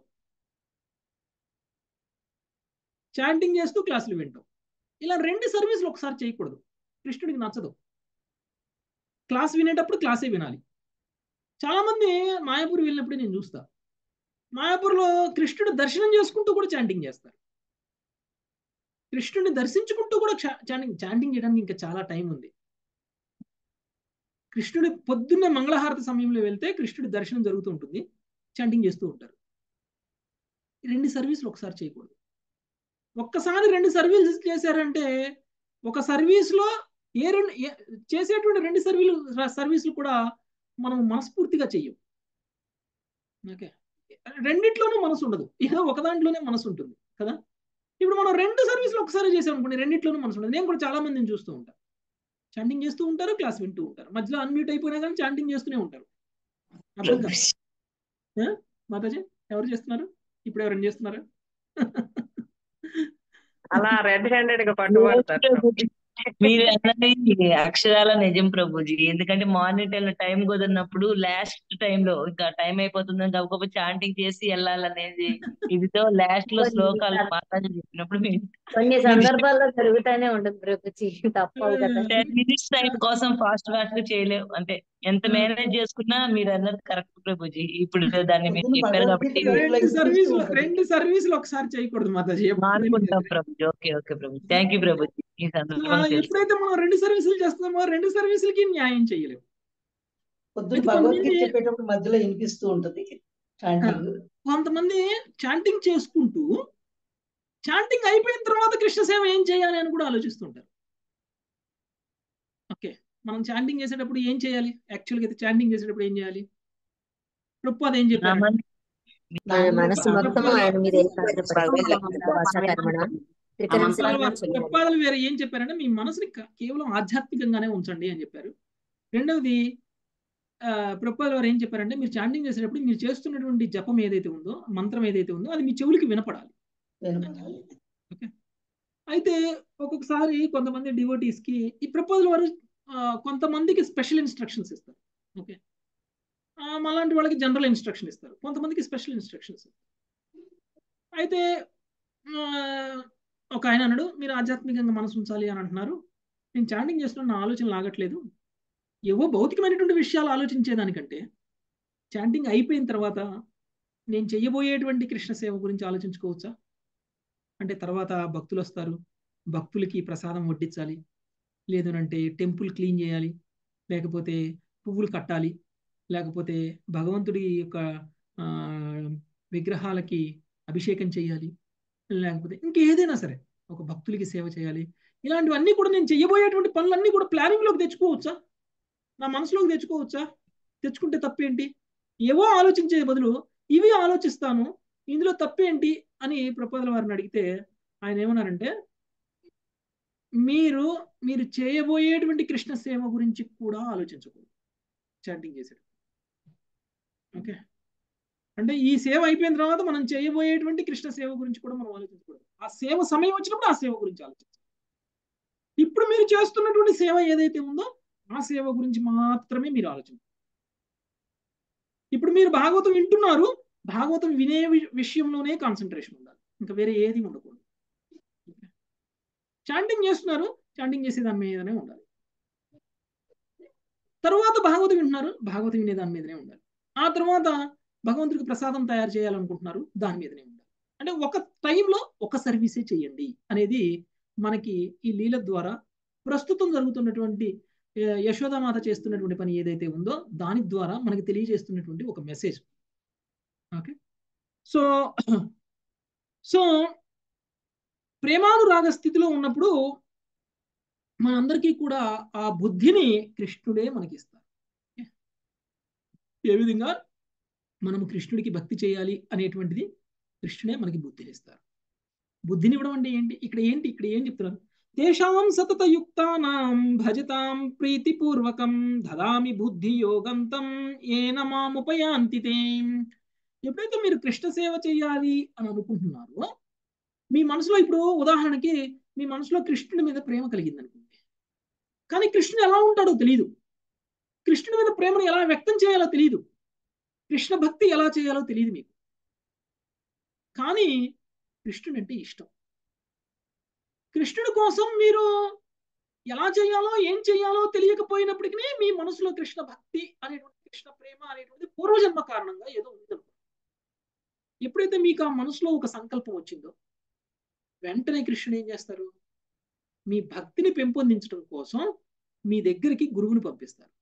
చాంటింగ్ చేస్తూ క్లాసులు వింటాం, ఇలా రెండు సర్వీసులు ఒకసారి చేయకూడదు. కృష్ణుడికి నచ్చదు. క్లాస్ వినేటప్పుడు క్లాసే వినాలి. చాలామంది మాయాపూర్ వెళ్ళినప్పుడు నేను చూస్తా, మాయాపూర్లో కృష్ణుడు దర్శనం చేసుకుంటూ కూడా చాంటింగ్ చేస్తారు. కృష్ణుడిని దర్శించుకుంటూ కూడా చాంటింగ్ చాంటింగ్ చేయడానికి ఇంకా చాలా టైం ఉంది. కృష్ణుడి పొద్దున్నే మంగళహారతి సమయంలో వెళ్తే కృష్ణుడి దర్శనం జరుగుతూ ఉంటుంది, చాంటింగ్ చేస్తూ ఉంటారు. రెండు సర్వీసులు ఒకసారి చేయకూడదు. ఒక్కసారి రెండు సర్వీసులు చేశారంటే ఒక సర్వీస్లో ఏ రెండు చేసేటువంటి రెండు సర్వీలు సర్వీసులు కూడా మనం మనస్ఫూర్తిగా చెయ్యం. ఓకే, రెండిట్లోనూ మనసు ఉండదు, ఏదో ఒక దాంట్లోనే మనసు ఉంటుంది కదా. ఇప్పుడు మనం రెండు సర్వీసులు ఒకసారి చేసాం అనుకోండి, రెండిట్లోనూ మనసు ఉండదు. నేను కూడా చాలా మందిని చూస్తూ ఉంటాను, చాంటింగ్ చేస్తూ ఉంటారు, క్లాస్ వింటూ ఉంటారు, మధ్యలో అన్మ్యూట్ అయిపోయినా కానీ చాంటింగ్ చేస్తూనే ఉంటారు. అర్థం కాదు. మాతాజీ ఎవరు చేస్తున్నారు ఇప్పుడు? ఎవరైనా చేస్తున్నారా? అలా రెడ్ హ్యాండెడ్ గా పట్టుబడతారు. మీరు అన్నది అక్షరాల నిజం ప్రభుజీ. ఎందుకంటే మార్నింగ్ టైం టైం కుదిరినప్పుడు లాస్ట్ టైంలో ఇంకా టైం అయిపోతుందని గబగబా చాంటింగ్ చేసి వెళ్ళాలనేది ఇదితో లాస్ట్ లో కొన్ని శ్లోకాలు సం- మాతాజీ చెప్పినప్పుడు మేము కొన్ని మీరు సందర్భాల్లో జరుగుతానే ఉంటుంది ప్రభుజీ, తప్పవు కదా. టెన్ మినిట్స్ టైం కోసం ఫాస్ట్ ఫాస్ట్ గా చేయలేము. అంటే ఎంత మేనేజ్ చేసుకున్నా మీరు అన్నది కరెక్ట్ ప్రభుజీ. ఇప్పుడు దాన్ని మీరు పొద్దున్న చెప్పారు భగవద్గీత కాబట్టి గంటల రెండు వినిపిస్తూ సర్వీసులు ఉంటది. రెండు సర్వీసులు ఒకసారి చేయకూడదు మాతాజీ, ఎప్పుడైనా మానుకుంటాం సరే. ప్రభుజీ. ఓకే ఓకే ప్రభుజీ. థ్యాంక్ యూ ప్రభుజీ. ఈ సో సందర్భంగా తెలుసు. ఎప్పుడైతే మనం రెండు సర్వీసులు చేస్తున్నామో రెండు సర్వీసులకి న్యాయం చేయలేము. పొద్దున్న అయితే భగవద్గీత కొంతమంది చెప్పేటప్పుడు మధ్యలో వినిపిస్తూ ఉంటది చాంటింగ్. కొంతమంది చాంటింగ్ చేసుకుంటూ చాంటింగ్ అయిపోయిన తర్వాత కృష్ణ సేవ ఏం చేయాలి అని కూడా ఆలోచిస్తుంటారు. ఓకే, మనం చాంటింగ్ చేసేటప్పుడు ఏం చేయాలి? యాక్చువల్గా అయితే చాంటింగ్ చేసేటప్పుడు ఏం చేయాలి? ప్రభుపాద ఏం చెప్పారు? నామాన్ని మన మనసు మొత్తం ప్రభుపాద ఆయన మీద ఏకాగ్రపరచుకోవాలి. వాచాకర్మణ త్రికరణ సాధన చేయాలి. ప్రభుపాదలు వేరే ఏం చెప్పారంటే మీ మనసుని క- కేవలం ఆధ్యాత్మికంగానే ఉంచండి అని చెప్పారు. రెండవది ప్రభుపాదలు వారు ఏం చెప్పారంటే మీరు చాంటింగ్ చేసేటప్పుడు మీరు చేస్తున్నటువంటి జపం ఏదైతే ఉందో, మంత్రం ఏదైతే ఉందో అది మీ చెవులకి వినపడాలి. వినపడాలి. ఓకే, అయితే ఒక్కొక్కసారి కొంతమంది డివోటీస్ కి ఈ ప్రపోజల్ వారు ఆ, కొంతమందికి స్పెషల్ ఇన్స్ట్రక్షన్స్ ఇస్తారు. ఓకే, ఆ, మళ్ళాంటి వాళ్ళకి జనరల్ ఇన్స్ట్రక్షన్ ఇస్తారు, కొంతమందికి స్పెషల్ ఇన్స్ట్రక్షన్స్. అయితే ఆ, ఒక ఆయన అన్నాడు, మీరు ఆధ్యాత్మికంగా మనసు ఉంచాలి అని అంటున్నారు, నేను చాంటింగ్ చేస్తున్న నా ఆలోచన లాగట్లేదు, ఏవో భౌతికమైనటువంటి విషయాలు ఆలోచించేదానికంటే చాంటింగ్ అయిపోయిన తర్వాత నేను చెయ్యబోయేటువంటి కృష్ణ సేవ గురించి ఆలోచించుకోవచ్చా? అంటే తర్వాత భక్తులు వస్తారు, భక్తులకి ప్రసాదం వడ్డించాలి, లేదనంటే టెంపుల్ క్లీన్ చేయాలి, లేకపోతే పువ్వులు కట్టాలి, లేకపోతే భగవంతుడి యొక్క ఆ, విగ్రహాలకి అభిషేకం చేయాలి, లేకపోతే ఇంకేదైనా సరే ఒక భక్తులకి సేవ చేయాలి. ఇలాంటివన్నీ కూడా నేను చెయ్యబోయేటువంటి పనులన్నీ కూడా ప్లానింగ్లోకి తెచ్చుకోవచ్చా? నా మనసులోకి తెచ్చుకోవచ్చా? తెచ్చుకుంటే తప్పేంటి? ఏవో ఆలోచించే బదులు ఇవి ఆలోచిస్తాను, ఇందులో తప్పేంటి అని ప్రపోజల్ వారిని అడిగితే ఆయన ఏమన్నారంటే, మీరు మీరు చేయబోయేటువంటి కృష్ణ సేవ గురించి కూడా ఆలోచించకూడదు చాటింగ్ చేసేటప్పుడు. ఓకే, అంటే ఈ సేవ అయిపోయిన తర్వాత మనం చేయబోయేటువంటి కృష్ణ సేవ గురించి కూడా మనం ఆలోచించకూడదు. ఆ సేవ సమయం వచ్చినప్పుడు ఆ సేవ గురించి ఆలోచించాలి. ఇప్పుడు మీరు చేస్తున్నటువంటి సేవ ఏదైతే ఉందో ఆ సేవ గురించి మాత్రమే మీరు ఆలోచించాలి. ఇప్పుడు మీరు భాగవతం వింటున్నారు, భాగవతం వినే వి- విషయంలోనే కాన్సన్ట్రేషన్ ఉండాలి, ఇంకా వేరే ఏది ఉండకూడదు. చాంటింగ్ చేస్తున్నారు, చాంటింగ్ చేసే దాని మీదనే ఉండాలి. తర్వాత భాగవతం వింటున్నారు, భాగవతం వినే దాని మీదనే ఉండాలి. ఆ తర్వాత భగవంతుడికి ప్రసాదం తయారు చేయాలనుకుంటున్నారు, దాని మీదనే ఉండాలి. అంటే ఒక టైంలో ఒక సర్వీసే చేయండి అనేది మనకి ఈ లీల ద్వారా ప్రస్తుతం జరుగుతున్నటువంటి ఆ, యశోదామాత చేస్తున్నటువంటి పని ఏదైతే ఉందో దాని ద్వారా మనకి తెలియజేస్తున్నటువంటి ఒక మెసేజ్. ఓకే, సో సో ప్రేమానురాగ స్థితిలో ఉన్నప్పుడు మనందరికీ కూడా ఆ బుద్ధిని కృష్ణుడే మనకి ఇస్తారు. ఏ విధంగా మనము కృష్ణుడికి భక్తి చేయాలి అనేటువంటిది కృష్ణుడే మనకి బుద్ధిని ఇస్తారు. బుద్ధిని ఇవ్వడం అంటే ఏంటి? ఇక్కడ ఏంటి ఇక్కడ ఏం చెప్తున్నారు? తేషాం సతతయుక్తానాం భజతాం ప్రీతిపూర్వకం దదామి బుద్ధి యోగంతం ఏన మాముపయాంతి తే. ఎప్పుడైతే మీరు కృష్ణ సేవ చేయాలి అని అనుకుంటున్నారో మీ మనసులో ఇప్పుడు ఉదాహరణకి మీ మనసులో కృష్ణుడి మీద ప్రేమ కలిగింది అనుకోండి, కానీ కృష్ణుడు ఎలా ఉంటాడో తెలియదు, కృష్ణుడి మీద ప్రేమను ఎలా వ్యక్తం చేయాలో తెలియదు, కృష్ణ భక్తి ఎలా చేయాలో తెలియదు మీకు, కానీ కృష్ణుడు అంటే ఇష్టం. కృష్ణుడి కోసం మీరు ఎలా చేయాలో ఏం చేయాలో తెలియకపోయినప్పటికీ మీ మనసులో కృష్ణ భక్తి అనేటువంటి కృష్ణ ప్రేమ అనేటువంటి పూర్వజన్మ కారణంగా ఏదో ఉందనుకో. ఎప్పుడైతే మీకు ఆ మనసులో ఒక సంకల్పం వచ్చిందో వెంటనే కృష్ణుడు ఏం చేస్తారు? మీ భక్తిని పెంపొందించడం కోసం మీ దగ్గరికి గురువుని పంపిస్తారు.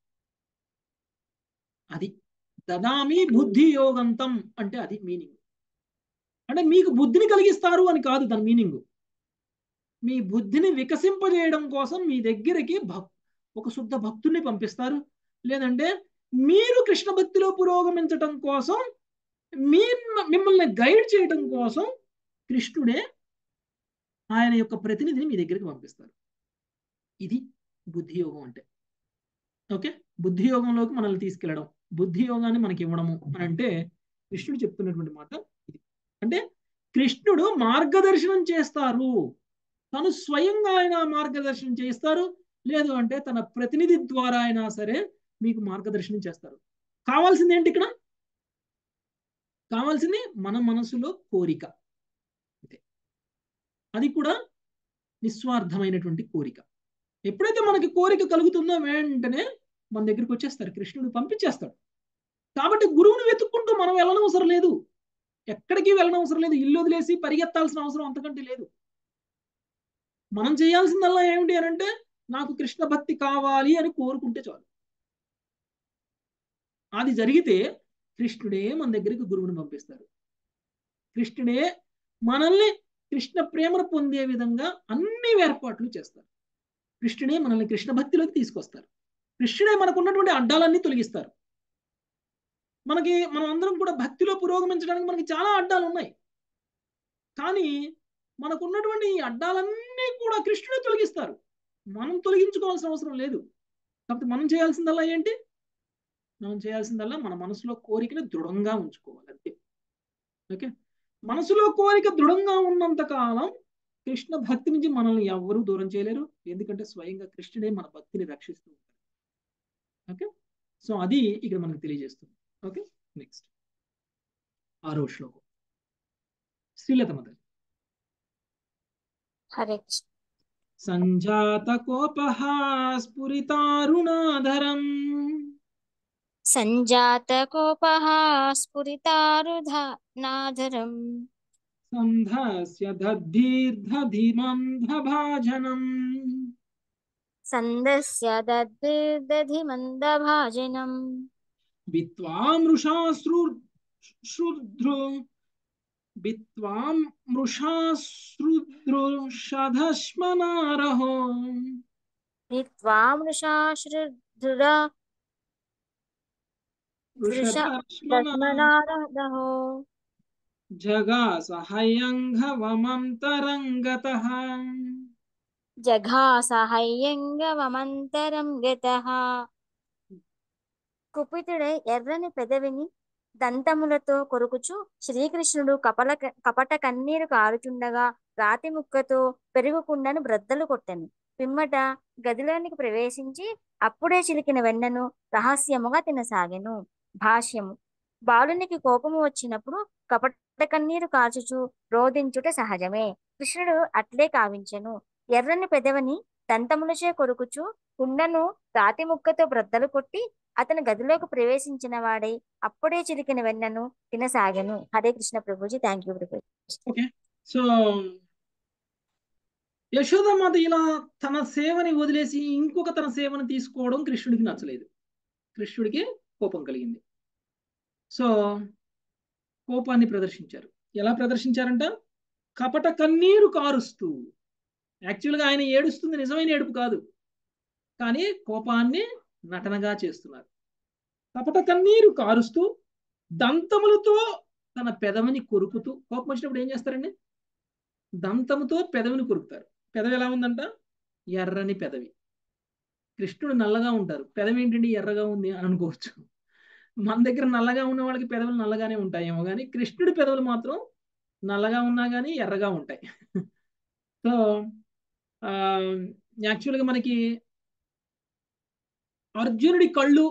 అది దదామి బుద్ధి యోగంతం అంటే అది మీనింగ్. అంటే మీకు బుద్ధిని కలిగిస్తారు అని కాదు దాని మీనింగ్. మీ బుద్ధిని వికసింపజేయడం కోసం మీ దగ్గరికి భక్ ఒక శుద్ధ భక్తుడిని పంపిస్తారు, లేదంటే మీరు కృష్ణ భక్తిలో పురోగమించటం కోసం మీ మిమ్మల్ని గైడ్ చేయడం కోసం కృష్ణుడే ఆయన యొక్క ప్రతినిధిని మీ దగ్గరికి పంపిస్తారు. ఇది బుద్ధి యోగం అంటే. ఓకే, బుద్ధి యోగంలోకి మనల్ని తీసుకెళ్ళడం, బుద్ధి యోగాన్ని మనకి ఇవ్వడము అని అంటే కృష్ణుడు చెప్తున్నటువంటి మాట ఇది. అంటే కృష్ణుడు మార్గదర్శనం చేస్తారు. తను స్వయంగా ఆయన మార్గదర్శనం చేస్తారు, లేదు అంటే తన ప్రతినిధి ద్వారా అయినా సరే మీకు మార్గదర్శనం చేస్తారు. కావాల్సింది ఏంటి ఇక్కడ? కావాల్సింది మన మనసులో కోరిక, అంతే. అది కూడా నిస్వార్థమైనటువంటి కోరిక. ఎప్పుడైతే మనకి కోరిక కలుగుతుందో వెంటనే మన దగ్గరికి వచ్చేస్తారు, కృష్ణుడు పంపించేస్తాడు. కాబట్టి గురువుని వెతుక్కుంటూ మనం వెళ్ళనవసరం లేదు, ఎక్కడికి వెళ్ళనవసరం లేదు, ఇల్లు వదిలేసి పరిగెత్తాల్సిన అవసరం అంతకంటే లేదు. మనం చేయాల్సిందల్లా ఏమిటి అని అంటే, నాకు కృష్ణ భక్తి కావాలి అని కోరుకుంటే చాలు. అది జరిగితే కృష్ణుడే మన దగ్గరికి గురువుని పంపిస్తారు. కృష్ణుడే మనల్ని కృష్ణ ప్రేమను పొందే విధంగా అన్ని ఏర్పాట్లు చేస్తారు. కృష్ణుడే మనల్ని కృష్ణ భక్తిలోకి తీసుకొస్తారు. కృష్ణుడే మనకు ఉన్నటువంటి అడ్డాలన్నీ తొలగిస్తారు. మనకి మనం అందరం కూడా భక్తిలో పురోగమించడానికి మనకి చాలా అడ్డాలు ఉన్నాయి, కానీ మనకు ఉన్నటువంటి ఈ అడ్డాలన్నీ కూడా కృష్ణుడే తొలగిస్తారు. మనం తొలగించుకోవాల్సిన అవసరం లేదు. కాబట్టి మనం చేయాల్సిందల్లా ఏంటి? మనం చేయాల్సిందల్లా మన మనసులో కోరికను దృఢంగా ఉంచుకోవాలి, అంతే. ఓకే, మనసులో కోరిక దృఢంగా ఉన్నంత కాలం కృష్ణ భక్తి నుంచి మనల్ని ఎవరూ దూరం చేయలేరు, ఎందుకంటే స్వయంగా కృష్ణుడే మన భక్తిని రక్షిస్తూ ఉంటారు. ఓకే, సో అది ఇక్కడ మనకు తెలియజేస్తుంది. ఓకే, నెక్స్ట్ ఆరో శ్లోకం, శ్రీలత మత. హరే కృష్ణ. సంజాత కోపః స్ఫురితారుణాధరం సంజాత కోపః స్ఫురితారుణాధరం సంధస్య దద్దీర్ధధిమందభాజనం సందస్య దద్భిర్దధిమందభాజనం విత్వామృషాశ్రు శ్రుద్రు విత్వామృషాశ్రుద్రుషధశ్మనారహో విత్వామృషాశ్రుధృర దృషమనారదహో జగాసహయంఘవమంతరంగతః జఘాసహయ్యంగవమంతరం గతః. కుపితుడై ఎర్రని పెదవిని దంతములతో కొరుకుచు శ్రీకృష్ణుడు కపల కపట కన్నీరు కారుచుండగా రాతి ముక్కతో పెరుగుకుండను బ్రద్దలు కొట్టెను. పిమ్మట గదిలోనికి ప్రవేశించి అప్పుడే చిలికిన వెన్నను రహస్యముగా తినసాగెను. భాష్యము: బాలునికి కోపము వచ్చినప్పుడు కపట కన్నీరు కాచుచు రోధించుట సహజమే. కృష్ణుడు అట్లే కావించెను. ఎర్రని పెదవిని దంతములచే కొరుకుచు కుండను రాతి ముక్కతో బ్రద్దలు కొట్టి అతను గదిలోకి ప్రవేశించిన వాడై అప్పుడే చిలికిన వెన్నను తినసాగెను. హరే కృష్ణ ప్రభుజీ. థ్యాంక్ యూ ప్రభుజీ. ఓకే, సో యశోదమాత ఇలా తన సేవని వదిలేసి ఇంకొక తన సేవను తీసుకోవడం కృష్ణుడికి నచ్చలేదు. కృష్ణుడికి కోపం కలిగింది. సో కోపాన్ని ప్రదర్శించారు. ఎలా ప్రదర్శించారంట? కపట కన్నీరు కారుస్తూ. యాక్చువల్గా ఆయన ఏడుస్తుంది నిజమైన ఏడుపు కాదు, కానీ కోపాన్ని నటనగా చేస్తున్నారు. కపట కన్నీరు కారుస్తూ దంతములతో తన పెదవిని కొరుకుతూ. కోపం వచ్చినప్పుడు ఏం చేస్తారండి? దంతముతో పెదవిని కొరుకుతారు. పెదవి ఎలా ఉందంట? ఎర్రని పెదవి. కృష్ణుడు నల్లగా ఉంటారు, పెదవి ఏంటండి ఎర్రగా ఉంది అని అనుకోవచ్చు. మన దగ్గర నల్లగా ఉన్న వాళ్ళకి పెదవులు నల్లగానే ఉంటాయేమో, కానీ కృష్ణుడి పెదవులు మాత్రం నల్లగా ఉన్నా కానీ ఎర్రగా ఉంటాయి. సో యాక్చువల్గా మనకి అర్జునుడి కళ్ళు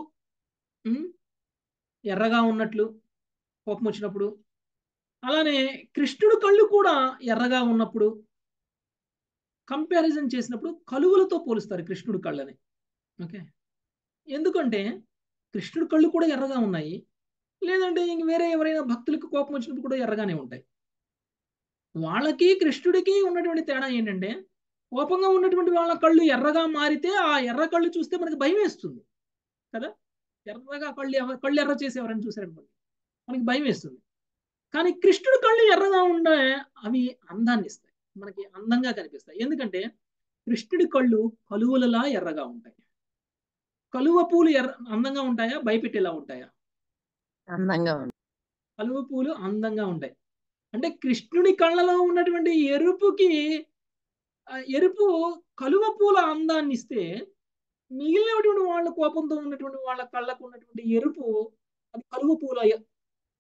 ఎర్రగా ఉన్నట్లు కోపం వచ్చినప్పుడు, అలానే కృష్ణుడి కళ్ళు కూడా ఎర్రగా ఉన్నప్పుడు కంపారిజన్ చేసినప్పుడు కలువలతో పోలుస్తారు కృష్ణుడి కళ్ళని. ఓకే, ఎందుకంటే కృష్ణుడి కళ్ళు కూడా ఎర్రగా ఉన్నాయి, లేదంటే ఇంక వేరే ఎవరైనా భక్తులకు కోపం వచ్చినప్పుడు కూడా ఎర్రగానే ఉంటాయి. వాళ్ళకి కృష్ణుడికి ఉన్నటువంటి తేడా ఏంటంటే, కోపంగా ఉన్నటువంటి వాళ్ళ కళ్ళు ఎర్రగా మారితే ఆ ఎర్ర కళ్ళు చూస్తే మనకి భయం వేస్తుంది కదా. ఎర్రగా కళ్ళు కళ్ళు ఎర్ర చేసి ఎవరైనా చూసారనుకోండి మనకి భయం వేస్తుంది. కానీ కృష్ణుడి కళ్ళు ఎర్రగా ఉండే అవి అందాన్ని ఇస్తాయి, మనకి అందంగా కనిపిస్తాయి. ఎందుకంటే కృష్ణుడి కళ్ళు కలువలలా ఎర్రగా ఉంటాయి. కలువ పూలు ఎర్ర అందంగా ఉంటాయా, భయపెట్టేలా ఉంటాయా? అందంగా ఉంది. కలువ పూలు అందంగా ఉంటాయి. అంటే కృష్ణుడి కళ్ళలో ఉన్నటువంటి ఎరుపుకి ఎరుపు కలువ పూల అందాన్ని ఇస్తే, మిగిలినటువంటి వాళ్ళ కోపంతో ఉన్నటువంటి వాళ్ళ కళ్ళకు ఉన్నటువంటి ఎరుపు అది కలువ పూల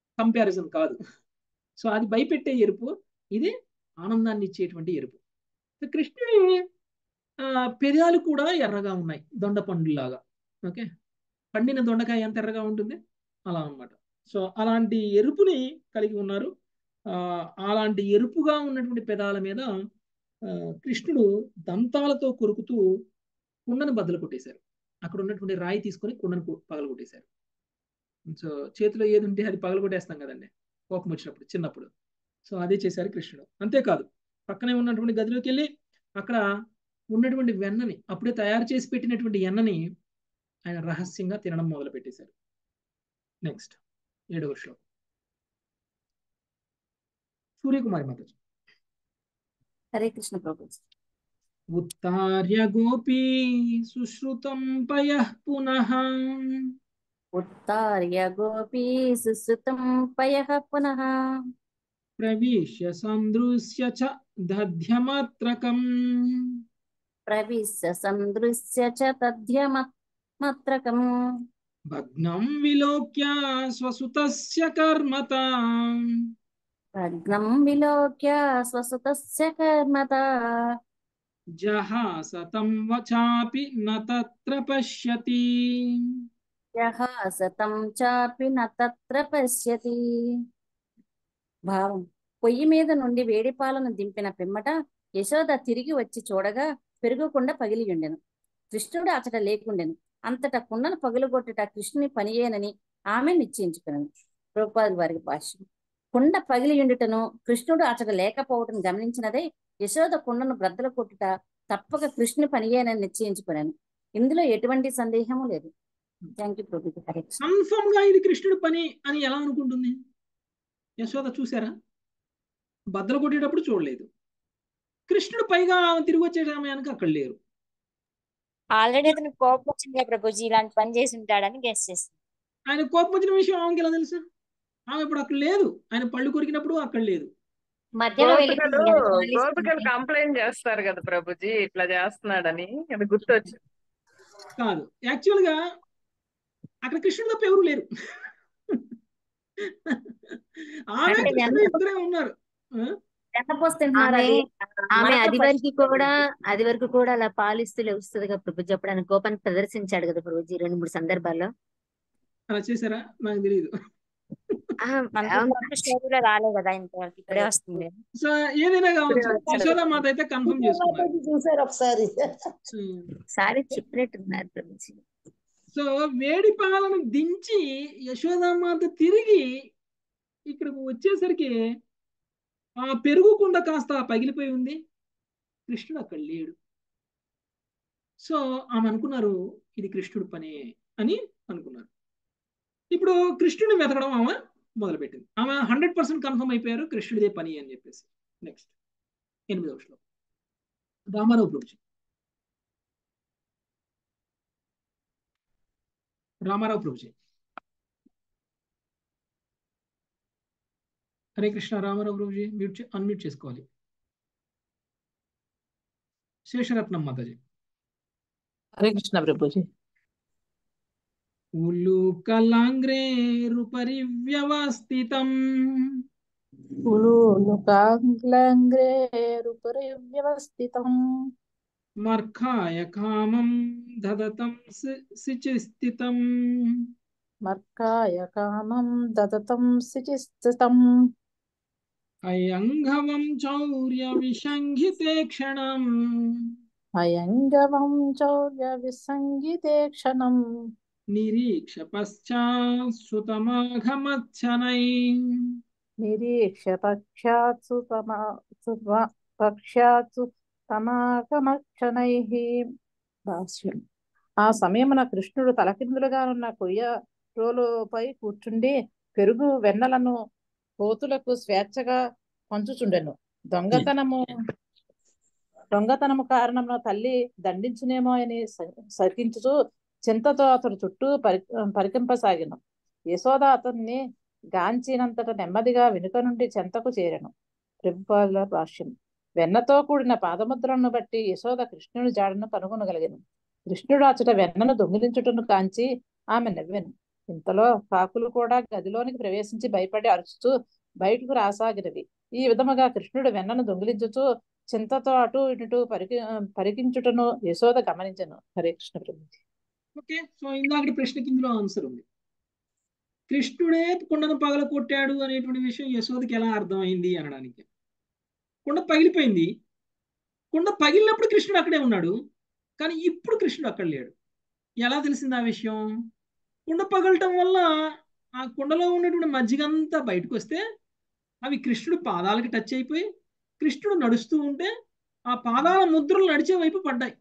కంపారిజన్ కాదు. సో అది భయపెట్టే ఎరుపు, ఇది ఆనందాన్ని ఇచ్చేటువంటి ఎరుపు. సో కృష్ణుడి ఆ, పెదాలు కూడా ఎర్రగా ఉన్నాయి, దొండ పండులాగా. ఓకే, పండిన దొండకాయ ఎంత ఎర్రగా ఉంటుంది అలా అన్నమాట. సో అలాంటి ఎరుపుని కలిగి ఉన్నారు. ఆ, అలాంటి ఎరుపుగా ఉన్నటువంటి పెదాల మీద ఆ, కృష్ణుడు దంతాలతో కొరుకుతూ కుండను బద్దలు కొట్టేశారు. అక్కడ ఉన్నటువంటి రాయి తీసుకొని కుండను కు- పగలగొట్టేశారు. సో చేతిలో ఏది ఉంటే అది పగలగొట్టేస్తాం కదండి కోపం వచ్చినప్పుడు, చిన్నప్పుడు. సో అదే చేశారు కృష్ణుడు. అంతేకాదు, పక్కనే ఉన్నటువంటి గదిలోకి వెళ్ళి అక్కడ ఉన్నటువంటి వెన్నని, అప్పుడే తయారు చేసి పెట్టినటువంటి ఎన్నని ఆయన రహస్యంగా తినడం మొదలు పెట్టేశారు. నెక్స్ట్ ఏడవ శ్లోకం. సూర్యకుమారి మాతాజీ. హరే కృష్ణ ప్రభుజీ. ఉత్తార్య గోపీ సుశ్రుతం పయః పునః ఉత్తార్య గోపీ సుశ్రుతం పయః పునః ప్రవిశ్య సందృశ్య చ దధ్యమాత్రకం ప్రవిశ్య సందృశ్య చ తథ్యమత్రకం భగ్నం విలోక్య స్వసుతస్య కర్మతాం భగ్నం విలోక్య స్వసుతస్య కర్మత జహాసతం వచాపి న తత్ర పశ్యతి. యః సతం చాపి న తత్ర పశ్యతి. భావం: పొయ్యి మీద నుండి వేడి పాలను దింపిన పిమ్మట యశోద తిరిగి వచ్చి చూడగా పెరుగు కుండ పగిలి ఉండెను. కృష్ణుడు అచట లేకుండెను. అంతటా కుండను పగులుగొట్టుట కృష్ణుని పనియేనని ఆమె నిశ్చయించుకున్నాను. ప్రభుపాదుల వారి భాష్యం. కుండ పగిలి ఉండుటను కృష్ణుడు అచట లేకపోవటం గమనించినదే యశోద కుండను బ్రద్దలు కొట్టుట తప్పక కృష్ణుని పనియేనని నిశ్చయించుకున్నాను. ఇందులో ఎటువంటి సందేహము లేదు. థ్యాంక్ యూ ప్రభు. హరే కృష్ణ. కన్ఫర్మ్ గా ఇది కృష్ణుడి పని అని ఎలా అనుకుంటుంది? యశోద చూసారా? బద్దలు కొట్టేటప్పుడు చూడలేదు. కృష్ణుడు పైగా ఆమె తిరిగి వచ్చే సమయానికి అక్కడ లేరు. ఆల్రెడీ అతనికి కోపం వచ్చింది ప్రభుజీ, ఇలాంటి పని చేసి ఉంటాడని గెస్ చేసింది. ఆయన కోపం వచ్చిన విషయం ఆమెకి ఎలా తెలుసు? ఆమె ఇప్పుడు అక్కడ లేదు. ఆయన పళ్ళు కొరికినప్పుడు అక్కడ లేదు. మధ్యలో గోపికలు వెళ్ళిపోయింది కదా, గోపికలు కంప్లైంట్ చేస్తారు కదా ప్రభుజీ, ఇట్లా చేస్తున్నాడని. అది గుర్తొచ్చింది. కాదు, యాక్చువల్ గా అక్కడ కృష్ణుడు తప్ప ఎవరు లేరు. ఆమె అంటే కృష్ణుడు ఇద్దరే ఉన్నారు. ఆ? వెన్నపోస్తున్నారు. ఆమె అది ఆమె మనతో అది వరకు పరిస్థితి కూడా అది వరకు కూడా అలా పాలిస్తూ వస్తుంది కదా ప్రభుజీ. అప్పుడు ఆయన కోపాన్ని ప్రదర్శించాడు కదా ప్రభుజీ రెండు మూడు సందర్భాల్లో. అలా చేశారా? నాకు తెలియదు. ఆ, మనకి అవును. ఫస్ట్ స్టోరీలో రాలే కదా, ఇంతవరకు ఇప్పుడే వస్తుంది. సో ఏదైనా కావచ్చు, ఇప్పుడే వచ్చారు. యశోద మాత అయితే కన్ఫర్మ్ చేసుకున్నారు. చూసారు ఒకసారి. ఉమ్. సారి చెప్పినట్టున్నారు ప్రభుజీ. సో వేడి పాలను దించి యశోదామాత తిరిగి ఇక్కడికి వచ్చేసరికి ఆ పెరుగు కుండ కాస్త పగిలిపోయి ఉంది. కృష్ణుడు అక్కడ లేడు. సో ఆమె అనుకున్నారు ఇది కృష్ణుడి పని అని అనుకున్నారు. ఇప్పుడు కృష్ణుడిని వెతకడం ఆమె మొదలుపెట్టింది. ఆమె హండ్రెడ్ పర్సెంట్ కన్ఫర్మ్ అయిపోయారు కృష్ణుడిదే పని అని చెప్పేసి. నెక్స్ట్ ఎనిమిదవ శ్లోకం. రామారావు ప్రభుజీ. రామారావు ప్రభుజీ. హరే కృష్ణ. రామారావు ప్రభుజీ మ్యూట్ అన్మ్యూట్ చేసుకోవాలి. శేషరత్నం మాతాజీ. హరే కృష్ణ ప్రభుజీ. ఉల్లుకలాంగ్రేరుపరి వ్యవస్థితం ఉలూలుకాంగ్లేరుపరి వ్యవస్థితం మర్ఖాయ కామం దదతం సి- శిచిస్థితం మర్కాయ కామం దదతం శిచిస్థితం అయంఘవం చౌర్య విషంగితే క్షణం అయంగవం చౌర్య విసంగితే క్షణం నిరీక్ష పశ్చాత్సుతమాఘమచ్చనై నిరీక్ష పక్షాత్సు తమా సుమ- పక్షాత్సు తమాగమక్షణై. భాష్యం. ఆ సమయమున కృష్ణుడు తలకిందులుగానున్న కొయ్య రోలుపై కూర్చుండి పెరుగు వెన్నలను కోతులకు స్వేచ్ఛగా పంచుచుండెను. దొంగతనము దొంగతనము కారణమున తల్లి దండించునేమో అని శకించుచు చింతతో అతడు చుట్టూ పరి పరికింపసాగెను. యశోద అతన్ని గాంచినంతట నెమ్మదిగా వెనుక నుండి చెంతకు చేరెను. ప్రభుపాదుల భాష్యం. వెన్నతో కూడిన పాదముద్రలను బట్టి యశోద కృష్ణుడి జాడను కనుగొనగలిగెను. కృష్ణుడు అచట వెన్నను దొంగిలించుటను కాంచి ఆమె నవ్వెను. ఇంతలో కాకులు కూడా గదిలోనికి ప్రవేశించి భయపడి అరుచుతూ బయటకు రాసాగినవి. ఈ విధముగా కృష్ణుడు వెన్నను దొంగిలించుచు చింతతో అటు ఇటు పరికి పరికించుటను యశోద గమనించను. హరే కృష్ణ ప్రభుజీ. ఓకే, సో ఇందాకటి ప్రశ్నకి ఇందులో ఆన్సర్ ఉంది. కృష్ణుడే కుండను పగల కొట్టాడు అనేటువంటి విషయం యశోదకి ఎలా అర్థమైంది అనడానికి, కుండ పగిలిపోయింది, కుండ పగిలినప్పుడు కృష్ణుడు అక్కడే ఉన్నాడు, కానీ ఇప్పుడు కృష్ణుడు అక్కడ లేడు. ఎలా తెలిసింది ఆ విషయం? కుండ పగలటం వల్ల ఆ కుండలో ఉన్నటువంటి మజ్జిగంతా బయటకు వస్తే అవి కృష్ణుడు పాదాలకి టచ్ అయిపోయి కృష్ణుడు నడుస్తూ ఉంటే ఆ పాదాల ముద్రలు నడిచే వైపు పడ్డాయి.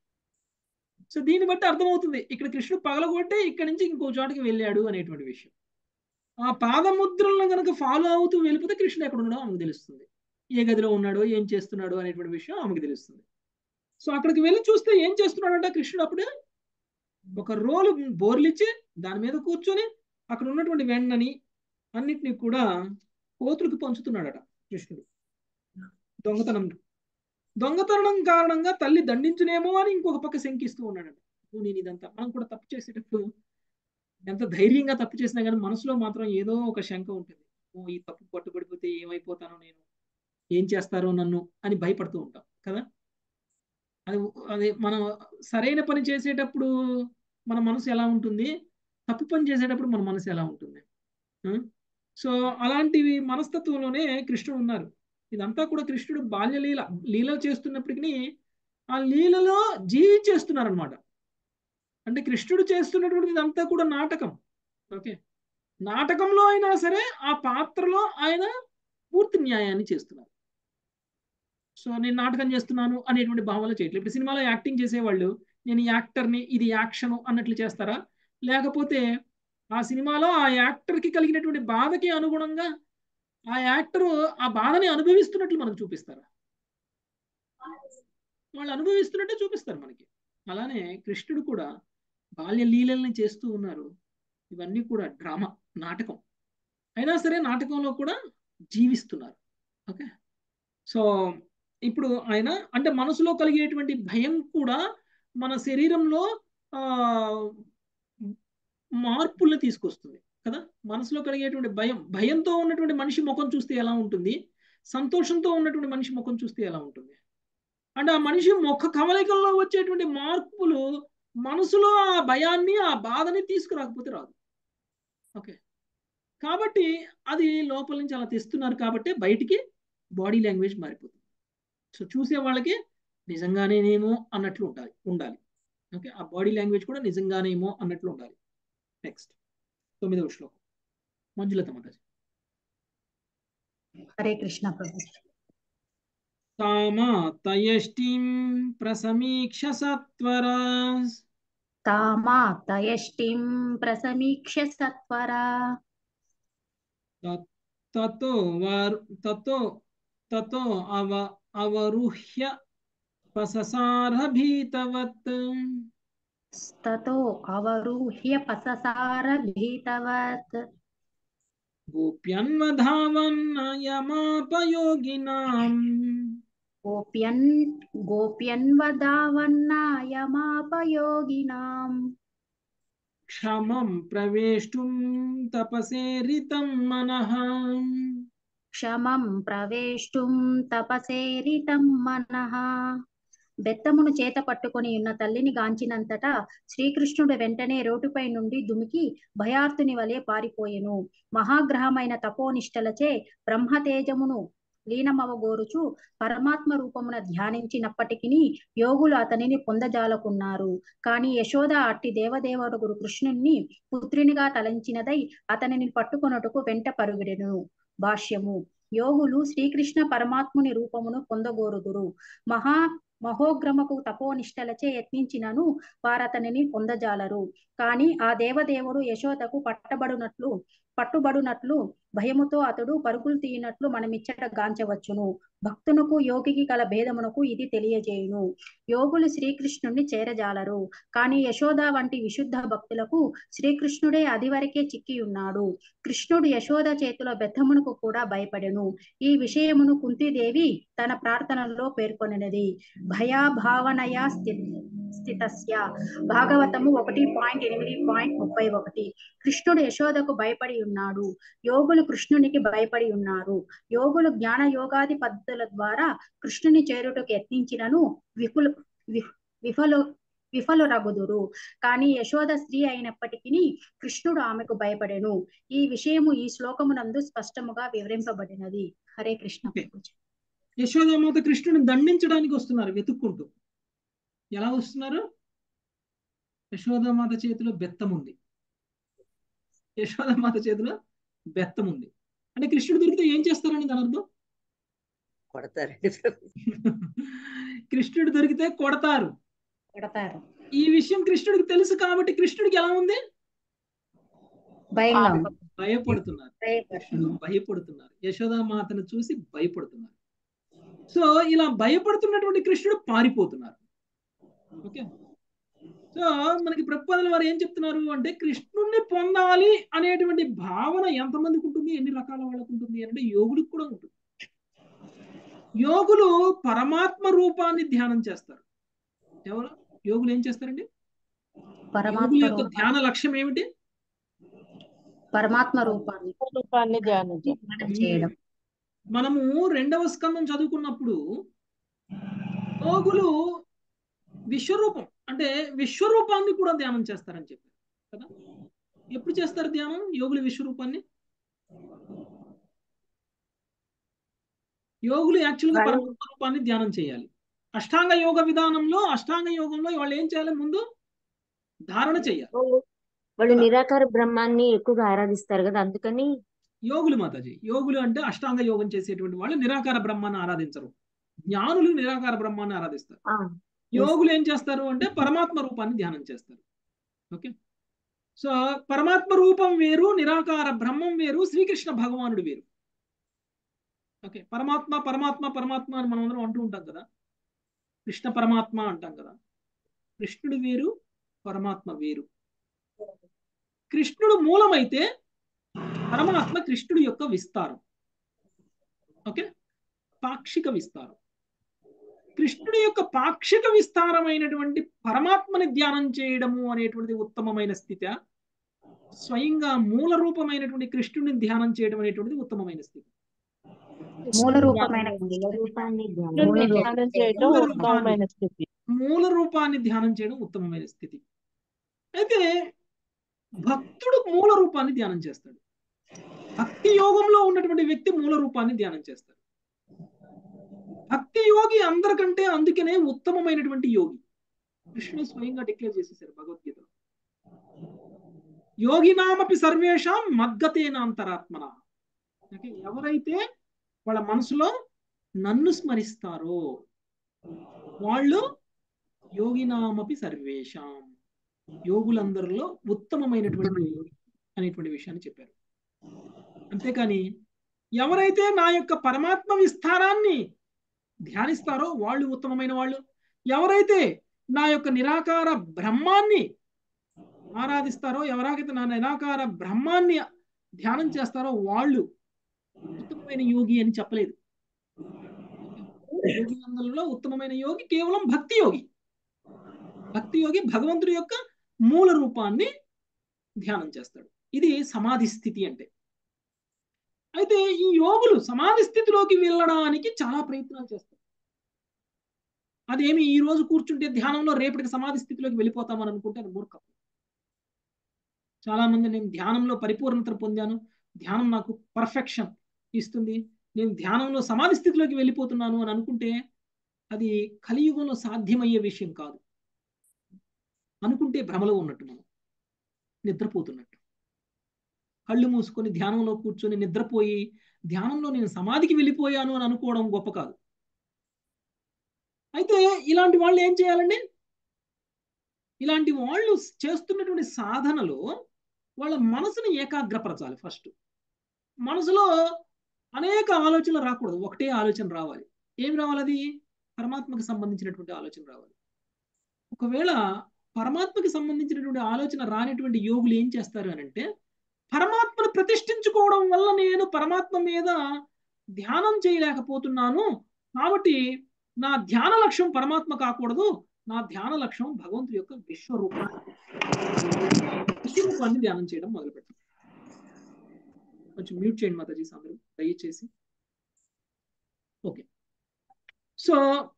సో దీన్ని బట్టి అర్థమవుతుంది ఇక్కడ కృష్ణుడు పగలగొట్టే ఇక్కడి నుంచి ఇంకో చోటకి వెళ్ళాడు అనేటువంటి విషయం. ఆ పాదముద్రలను కనుక ఫాలో అవుతూ వెళ్ళిపోతే కృష్ణుడు ఎక్కడ ఉన్నాడో ఆమెకు తెలుస్తుంది, ఏ గదిలో ఉన్నాడో ఏం చేస్తున్నాడో అనేటువంటి విషయం ఆమెకు తెలుస్తుంది. సో అక్కడికి వెళ్ళి చూస్తే ఏం చేస్తున్నాడంటే కృష్ణుడు అప్పుడే ఒక రోలు బోర్లిచ్చి దాని మీద కూర్చొని అక్కడ ఉన్నటువంటి వెన్నని అన్నిటినీ కూడా కోతులకు పంచుతున్నాడట కృష్ణుడు. దొంగతనం దొంగతనం కారణంగా తల్లి దండించునేమో అని ఇంకొక పక్క శంకిస్తూ ఉన్నాడట. నేను ఇదంతా మనం కూడా తప్పు చేసేటప్పుడు ఎంత ధైర్యంగా తప్పు చేసినా కానీ మనసులో మాత్రం ఏదో ఒక శంక ఉంటుంది. ఓ ఈ తప్పు పట్టుబడిపోతే ఏమైపోతానో, నేను ఏం చేస్తారో నన్ను అని భయపడుతూ ఉంటాం కదా. అది అదే మనం సరైన పని చేసేటప్పుడు మన మనసు ఎలా ఉంటుంది, తప్పు పని చేసేటప్పుడు మన మనసు ఎలా ఉంటుంది. సో అలాంటివి మనస్తత్వంలోనే కృష్ణుడు ఉన్నారు. ఇదంతా కూడా కృష్ణుడు బాల్యలీల లీలలు చేస్తున్నప్పటికీ ఆ లీలలో జీవించేస్తున్నారనమాట. అంటే కృష్ణుడు చేస్తున్నటువంటి ఇదంతా కూడా నాటకం. ఓకే, నాటకంలో అయినా సరే ఆ పాత్రలో ఆయన పూర్తి న్యాయాన్ని చేస్తున్నారు. సో నేను నాటకం చేస్తున్నాను అనేటువంటి భావనలో చేయట్లేదు. ఇప్పుడు సినిమాలో యాక్టింగ్ చేసేవాళ్ళు నేను యాక్టర్ని ఇది యాక్షను అన్నట్లు చేస్తారా, లేకపోతే ఆ సినిమాలో ఆ యాక్టర్కి కలిగినటువంటి బాధకి అనుగుణంగా ఆ యాక్టరు ఆ బాధని అనుభవిస్తున్నట్లు మనకు చూపిస్తారా? వాళ్ళు అనుభవిస్తున్నట్టే చూపిస్తారు మనకి. అలానే కృష్ణుడు కూడా బాల్య లీలల్ని చేస్తూ ఉన్నారు. ఇవన్నీ కూడా డ్రామా, నాటకం అయినా సరే నాటకంలో కూడా జీవిస్తున్నారు. ఓకే, సో ఇప్పుడు ఆయన అంటే మనసులో కలిగేటువంటి భయం కూడా మన శరీరంలో ఆ మార్పుల్ని తీసుకొస్తుంది కదా. మనసులో కలిగేటువంటి భయం, భయంతో ఉన్నటువంటి మనిషి ముఖం చూస్తే ఎలా ఉంటుంది, సంతోషంతో ఉన్నటువంటి మనిషి ముఖం చూస్తే ఎలా ఉంటుంది. అంటే ఆ మనిషి ముఖ కవలికల్లో వచ్చేటువంటి మార్పులు మనసులో ఆ భయాన్ని ఆ బాధని తీసుకురాకపోతే రాదు. ఓకే, కాబట్టి అది లోపల నుంచి అలా తెస్తున్నారు కాబట్టి బయటికి బాడీ లాంగ్వేజ్ మారిపోతుంది. సో చూసే వాళ్ళకి నిజంగానేనేమో అన్నట్లు ఉండాలి ఉండాలి ఓకే, ఆ బాడీ లాంగ్వేజ్ కూడా నిజంగానేమో అన్నట్లు ఉండాలి. నెక్స్ట్ తొమ్మిదవ శ్లోకం మంజులత మాతాజీ. హరే కృష్ణ ప్రభు. తామా తయష్టిం ప్రసమీక్ష సత్వరా తామా తయష్టిం ప్రసమీక్ష సత్వరా తతో వర్ తతో తతో అవ అవరుహ్య పససార భీతవత్ తతో అవరుహ్య పససార భీతవత్ గోప్యన్వధావన్నయమాపయోగినాం గోప్యన్ గోప్యన్వదావన్నాయమాపయోగినాం క్షమం ప్రవేష్టుం తపసేరితం మనః క్షమం ప్రవేష్టుం తపసేరితం మనః. బెత్తమును చేత పట్టుకొని ఉన్న తల్లిని గాంచినంతటా శ్రీకృష్ణుడు వెంటనే రోడ్డుపై నుండి దుమికి భయార్తుని వలె పారిపోయెను. మహాగ్రహమైన తపోనిష్టలచే బ్రహ్మతేజమును లీనమవగోరుచు పరమాత్మ రూపమున ధ్యానించినప్పటికీ యోగులు అతనిని పొందజాలకున్నారు. కాని యశోద అట్టి దేవదేవుడు కృష్ణుణ్ణి పుత్రునిగా తలంచినదై అతనిని పట్టుకొనుటకు వెంట పరుగెడెను. భాష్యము. యోగులు శ్రీకృష్ణ పరమాత్ముని రూపమును పొందగోరుదురు. మహా మహోగ్రమకు తపోనిష్టలచే యత్నించినను వారతనిని పొందజాలరు. కాని ఆ దేవదేవుడు యశోదకు పట్టబడునట్లు పట్టుబడునట్లు భయముతో అతడు పరుగులు తీయనట్లు మనమిచ్చట గాంచవచ్చును. భక్తునకు యోగికి కల భేదమునకు ఇది తెలియజేయును. యోగులు శ్రీకృష్ణుణ్ణి చేరజాలరు. కాని యశోద వంటి విశుద్ధ భక్తులకు శ్రీకృష్ణుడే అదివరకే చిక్కి ఉన్నాడు. కృష్ణుడు యశోద చేతిలో బెత్తమునకు కూడా భయపడెను. ఈ విషయమును కుంతీదేవి తన ప్రార్థనలో పేర్కొనినది. భయాభావనయా స్థితి స్థితస్య. భాగవతము ఒకటి పాయింట్ ఎనిమిది పాయింట్ ముప్పై ఒకటి. కృష్ణుడు యశోదకు భయపడి ఉన్నాడు, యోగులు కృష్ణునికి భయపడి ఉన్నారు. యోగులు జ్ఞాన యోగాది పద్ధతుల ద్వారా కృష్ణుని చేరుటకు యత్నించినను విఫులు వి- విఫలు విఫలురగుదురు. కానీ యశోద స్త్రీ అయినప్పటికీ కృష్ణుడు ఆమెకు భయపడెను. ఈ విషయము ఈ శ్లోకమునందు స్పష్టముగా వివరింపబడినది. హరే కృష్ణ. ఓకే. యశోదామాత కృష్ణుని దండించడానికి వస్తున్నారు వెతుక్కుంటూ. ఎలా వస్తున్నారు? యశోదామాత చేతిలో బెత్తం ఉంది. యశోదామాత చేతిలో బెత్తం ఉంది అంటే కృష్ణుడు దొరికితే ఏం చేస్తారని దాని అర్థం? కొడతారండి కృష్ణుడు దొరికితే కొడతారు. కొడతారు. ఈ విషయం కృష్ణుడికి తెలుసు కాబట్టి కృష్ణుడికి ఎలా ఉంది? భయంగా ఉంది. భయపడుతున్నారు. కృష్ణుడు భయపడుతున్నారు. యశోదామాతను చూసి భయపడుతున్నారు. సో ఇలా భయపడుతున్నటువంటి కృష్ణుడు పారిపోతున్నారు. ఓకే. సో మనకి ప్రభుపాదుల వారు ఏం చెప్తున్నారు అంటే కృష్ణుడిని పొందాలి అనేటువంటి భావన ఎంతమందికి ఉంటుంది, ఎన్ని రకాల వాళ్ళకు ఉంటుంది అంటే యోగులకు కూడా ఉంటుంది. యోగులు పరమాత్మ రూపాన్ని ధ్యానం చేస్తారు. ఎవరు యోగులు ఏం చేస్తారండి? యోగుల యొక్క ధ్యాన లక్ష్యం ఏమిటి? పరమాత్మ రూపాన్ని రూపాన్ని ధ్యానం చేయడం. మనము రెండవ స్కందం చదువుకున్నప్పుడు యోగులు విశ్వరూపం అంటే విశ్వరూపాన్ని కూడా ధ్యానం చేస్తారని చెప్పారు కదా. ఎప్పుడు చేస్తారు ధ్యానం యోగులు విశ్వరూపాన్ని? యోగులు యాక్చువల్గా పరమాత్మ రూపాన్ని ధ్యానం చేయాలి. అష్టాంగ యోగ విధానంలో అష్టాంగ యోగంలో వాళ్ళు ఏం చేయాలి? ముందు ధారణ చేయాలి. వాళ్ళు నిరాకార బ్రహ్మాన్ని ఎక్కువగా ఆరాధిస్తారు కదా, అందుకని యోగులు మాతాజీ యోగులు అంటే అష్టాంగ యోగం చేసేటువంటి వాళ్ళు నిరాకార బ్రహ్మాన్ని ఆరాధించరు. జ్ఞానులు నిరాకార బ్రహ్మాన్ని ఆరాధిస్తారు. యోగులు ఏం చేస్తారు అంటే పరమాత్మ రూపాన్ని ధ్యానం చేస్తారు. ఓకే. సో పరమాత్మ రూపం వేరు, నిరాకార బ్రహ్మం వేరు, శ్రీకృష్ణ భగవానుడు వేరు. ఓకే. పరమాత్మ పరమాత్మ పరమాత్మ అని మనం అందరం అంటూ ఉంటాం కదా. కృష్ణ పరమాత్మ అంటాం కదా. కృష్ణుడు వేరు, పరమాత్మ వేరు. కృష్ణుడు మూలమైతే పరమాత్మ కృష్ణుడి యొక్క విస్తారం. ఓకే. పాక్షిక విస్తారం. కృష్ణుడి యొక్క పాక్షిక విస్తారమైనటువంటి పరమాత్మని ధ్యానం చేయడము అనేటువంటిది ఉత్తమమైన స్థితి. స్వయంగా మూల రూపమైనటువంటి కృష్ణుడిని ధ్యానం చేయడం అనేటువంటిది ఉత్తమమైన స్థితి. మూల రూపమైన ధ్యానం చేయడం ఉత్తమమైన స్థితి. మూల రూపాన్ని ధ్యానం చేయడం ఉత్తమమైన స్థితి. అయితే భక్తుడు మూల రూపాన్ని ధ్యానం చేస్తాడు. భక్తి యోగంలో ఉన్నటువంటి వ్యక్తి మూల రూపాన్ని ధ్యానం చేస్తాడు. భక్తి యోగి అందరికంటే అందుకనే ఉత్తమమైనటువంటి యోగి. కృష్ణుడు స్వయంగా డిక్లేర్ చేసేసారు భగవద్గీతలో. యోగినామపి సర్వేషాం మద్గతేనాంతరాత్మన. ఎవరైతే వాళ్ళ మనసులో నన్ను స్మరిస్తారో వాళ్ళు యోగినామపి సర్వేషాం, యోగులందరిలో ఉత్తమమైనటువంటి యోగి అనేటువంటి విషయాన్ని చెప్పారు. అంతేకాని ఎవరైతే నా యొక్క పరమాత్మ విస్తారాన్ని ధ్యానిస్తారో వాళ్ళు ఉత్తమమైన వాళ్ళు, ఎవరైతే నా యొక్క నిరాకార బ్రహ్మాన్ని ఆరాధిస్తారో, ఎవరైతే నా నిరాకార బ్రహ్మాన్ని ధ్యానం చేస్తారో వాళ్ళు ఉత్తమమైన యోగి అని చెప్పలేదు. యోగిలందరిలో ఉత్తమమైన యోగి కేవలం భక్తి యోగి. భక్తి యోగి భగవంతుడి యొక్క మూల రూపాన్ని ధ్యానం చేస్తాడు. ఇది సమాధి స్థితి అంటే. అయితే ఈ యోగులు సమాధి స్థితిలోకి వెళ్ళడానికి చాలా ప్రయత్నాలు చేస్తారు. అదేమి ఈ రోజు కూర్చుంటే ధ్యానంలో రేపటికి సమాధి స్థితిలోకి వెళ్ళిపోతామని అనుకుంటే అది మూర్ఖం. చాలా మంది నేను ధ్యానంలో పరిపూర్ణతను పొందాను, ధ్యానం నాకు పర్ఫెక్షన్ ఇస్తుంది, నేను ధ్యానంలో సమాధి స్థితిలోకి వెళ్ళిపోతున్నాను అని అనుకుంటే అది కలియుగంలో సాధ్యమయ్యే విషయం కాదు. అనుకుంటే భ్రమలో ఉన్నట్టు, మనం నిద్రపోతున్నట్టు. కళ్ళు మూసుకొని ధ్యానంలో కూర్చొని నిద్రపోయి ధ్యానంలో నేను సమాధికి వెళ్ళిపోయాను అని అనుకోవడం గొప్ప కాదు. అయితే ఇలాంటి వాళ్ళు ఏం చేయాలండి? ఇలాంటి వాళ్ళు చేస్తున్నటువంటి సాధనలో వాళ్ళ మనసుని ఏకాగ్రపరచాలి. ఫస్ట్ మనసులో అనేక ఆలోచనలు రాకూడదు, ఒకటే ఆలోచన రావాలి. ఏమి రావాలి? అది పరమాత్మకి సంబంధించినటువంటి ఆలోచన రావాలి. ఒకవేళ పరమాత్మకి సంబంధించినటువంటి ఆలోచన రానిటువంటి యోగులు ఏం చేస్తారు అని అంటే, పరమాత్మను ప్రతిష్ఠించుకోవడం వల్ల నేను పరమాత్మ మీద ధ్యానం చేయలేకపోతున్నాను, కాబట్టి నా ధ్యాన లక్ష్యం పరమాత్మ కాకూడదు, నా ధ్యాన లక్ష్యం భగవంతుడి యొక్క విశ్వరూపాన్ని విశ్వరూపాన్ని ధ్యానం చేయడం మొదలుపెట్టాను. కొంచెం మ్యూట్ చేయండి మాతాజీ అందరూ దయచేసి. ఓకే, సో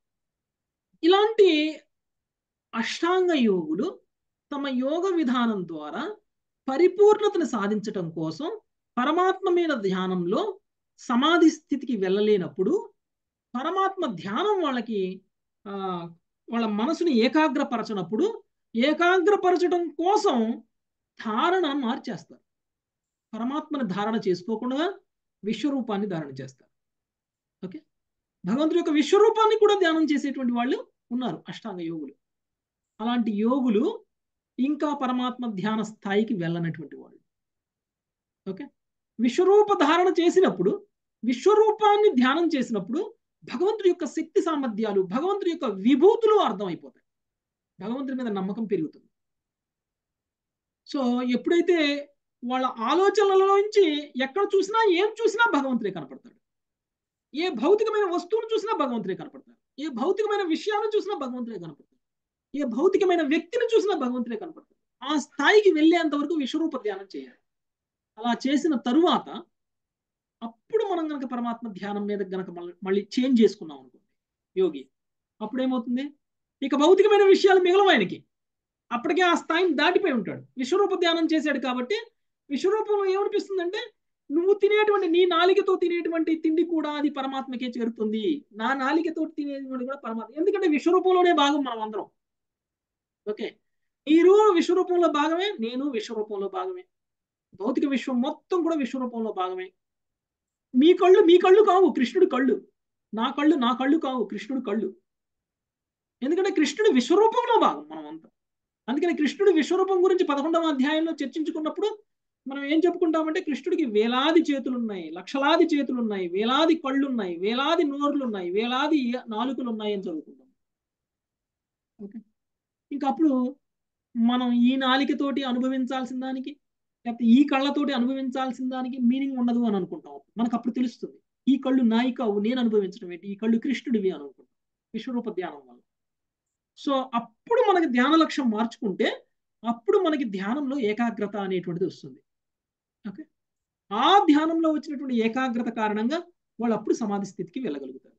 ఇలాంటి అష్టాంగ యోగులు తమ యోగ విధానం ద్వారా పరిపూర్ణతను సాధించటం కోసం పరమాత్మ మీద ధ్యానంలో సమాధి స్థితికి వెళ్ళలేనప్పుడు పరమాత్మ ధ్యానం వాళ్ళకి ఆ వాళ్ళ మనసుని ఏకాగ్రపరచనప్పుడు ఏకాగ్రపరచడం కోసం ధారణ మార్చేస్తారు. పరమాత్మని ధారణ చేసుకోకుండా విశ్వరూపాన్ని ధారణ చేస్తారు. ఓకే, భగవంతుడి యొక్క విశ్వరూపాన్ని కూడా ధ్యానం చేసేటువంటి వాళ్ళు ఉన్నారు అష్టాంగ యోగులు. అలాంటి యోగులు ఇంకా పరమాత్మ ధ్యాన స్థాయికి వెళ్ళనటువంటి వాళ్ళు. ఓకే, విశ్వరూప ధారణ చేసినప్పుడు విశ్వరూపాన్ని ధ్యానం చేసినప్పుడు భగవంతుడి యొక్క శక్తి సామర్థ్యాలు భగవంతుడి యొక్క విభూతులు అర్థమైపోతాయి. భగవంతుడి మీద నమ్మకం పెరుగుతుంది. సో ఎప్పుడైతే వాళ్ళ ఆలోచనలలోంచి ఎక్కడ చూసినా ఏం చూసినా భగవంతుడే కనపడతాడు. ఏ భౌతికమైన వస్తువును చూసినా భగవంతుడే కనపడతాడు. ఏ భౌతికమైన విషయాన్ని చూసినా భగవంతుడే కనపడతాడు. ఏ భౌతికమైన వ్యక్తిని చూసినా భగవంతుడే కనపడతాడు. ఆ స్థాయికి వెళ్ళేంత వరకు విశ్వరూప ధ్యానం చేయాలి. అలా చేసిన తరువాత అప్పుడు మనం గనక పరమాత్మ ధ్యానం మీద గనక మళ్ళీ చేంజ్ చేసుకున్నాం అనుకోండి యోగి, అప్పుడు ఏమవుతుంది, ఇక భౌతికమైన విషయాలు మిగలవు ఆయనకి. అప్పటికే ఆ స్థాయిని దాటిపోయి ఉంటాడు. విశ్వరూప ధ్యానం చేశాడు కాబట్టి విశ్వరూపంలో ఏమనిపిస్తుందంటే నువ్వు తినేటువంటి నీ నాలికతో తినేటువంటి తిండి కూడా అది పరమాత్మకే చేరుతుంది. నా నాలికతో తినేటువంటి కూడా పరమాత్మ. ఎందుకంటే విశ్వరూపంలోనే భాగం మనం అందరం. ఓకే, మీరు విశ్వరూపంలో భాగమే, నేను విశ్వరూపంలో భాగమే. భౌతిక విశ్వం మొత్తం కూడా విశ్వరూపంలో భాగమే. మీ కళ్ళు మీ కళ్ళు కావు, కృష్ణుడి కళ్ళు. నా కళ్ళు నా కళ్ళు కావు, కృష్ణుడి కళ్ళు. ఎందుకంటే కృష్ణుడి విశ్వరూపంలో భాగం మనం అంతా. అందుకని కృష్ణుడి విశ్వరూపం గురించి పదకొండవ అధ్యాయంలో చర్చించుకున్నప్పుడు మనం ఏం చెప్పుకుంటామంటే కృష్ణుడికి వేలాది చేతులు ఉన్నాయి, లక్షలాది చేతులు ఉన్నాయి, వేలాది కళ్ళు ఉన్నాయి, వేలాది నోర్లు ఉన్నాయి, వేలాది నాలుకలు ఉన్నాయి అని చదువుకుంటాం. ఓకే, ఇంకా అప్పుడు మనం ఈ నాలికతోటి అనుభవించాల్సిన దానికి లేకపోతే ఈ కళ్ళతోటి అనుభవించాల్సిన దానికి మీనింగ్ ఉండదు అని అనుకుంటాం. మనకు అప్పుడు తెలుస్తుంది ఈ కళ్ళు నాయి కావు, నేను అనుభవించడం ఏంటి, ఈ కళ్ళు కృష్ణుడివి అని అనుకుంటాం విశ్వరూప ధ్యానం వల్ల. సో అప్పుడు మనకి ధ్యాన లక్ష్యం మార్చుకుంటే అప్పుడు మనకి ధ్యానంలో ఏకాగ్రత అనేటువంటిది వస్తుంది. ఓకే, ఆ ధ్యానంలో వచ్చినటువంటి ఏకాగ్రత కారణంగా వాళ్ళు అప్పుడు సమాధి స్థితికి వెళ్ళగలుగుతారు.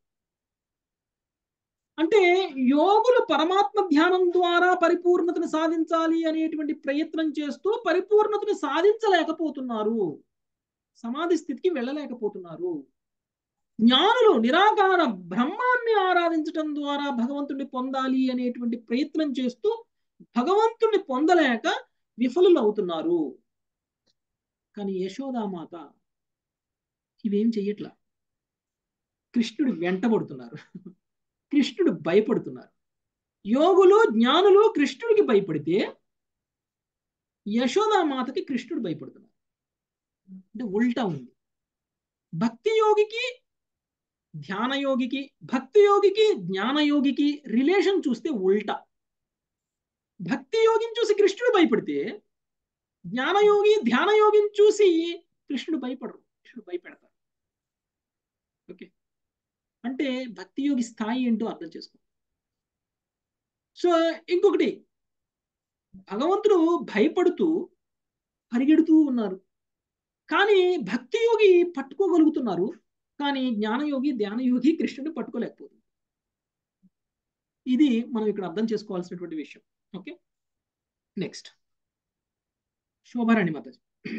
అంటే యోగులు పరమాత్మ ధ్యానం ద్వారా పరిపూర్ణతను సాధించాలి అనేటువంటి ప్రయత్నం చేస్తూ పరిపూర్ణతను సాధించలేకపోతున్నారు, సమాధి స్థితికి వెళ్ళలేకపోతున్నారు. జ్ఞానులు నిరాకార బ్రహ్మాన్ని ఆరాధించడం ద్వారా భగవంతుడిని పొందాలి అనేటువంటి ప్రయత్నం చేస్తూ భగవంతుడిని పొందలేక విఫలులు అవుతున్నారు. కానీ యశోదామాత ఇవేం చెయ్యట్లా. కృష్ణుడు వెంటబడుతున్నారు, కృష్ణుడు భయపడుతున్నారు. యోగులు జ్ఞానులు కృష్ణుడికి భయపడితే యశోదామాతకి కృష్ణుడు భయపడుతున్నారు. అంటే ఉల్టా ఉంది. భక్తి యోగికి ధ్యాన యోగికి భక్తి యోగికి జ్ఞాన యోగికి రిలేషన్ చూస్తే ఉల్టా. భక్తి యోగిని చూసి కృష్ణుడు భయపడితే జ్ఞానయోగి ధ్యాన యోగిని చూసి కృష్ణుడు భయపడరు, కృష్ణుడు భయపెడతారు. ఓకే, అంటే భక్తి యోగి స్థాయి ఏంటో అర్థం చేసుకో. సో ఇంకొకటి, భగవంతుడు భయపడుతూ పరిగెడుతూ ఉన్నారు కానీ భక్తి యోగి పట్టుకోగలుగుతున్నారు, కానీ జ్ఞానయోగి ధ్యానయోగి కృష్ణుడిని పట్టుకోలేకపోతుంది. ఇది మనం ఇక్కడ అర్థం చేసుకోవాల్సినటువంటి విషయం. ఓకే, నెక్స్ట్ శోభారాణి మాతాజీ.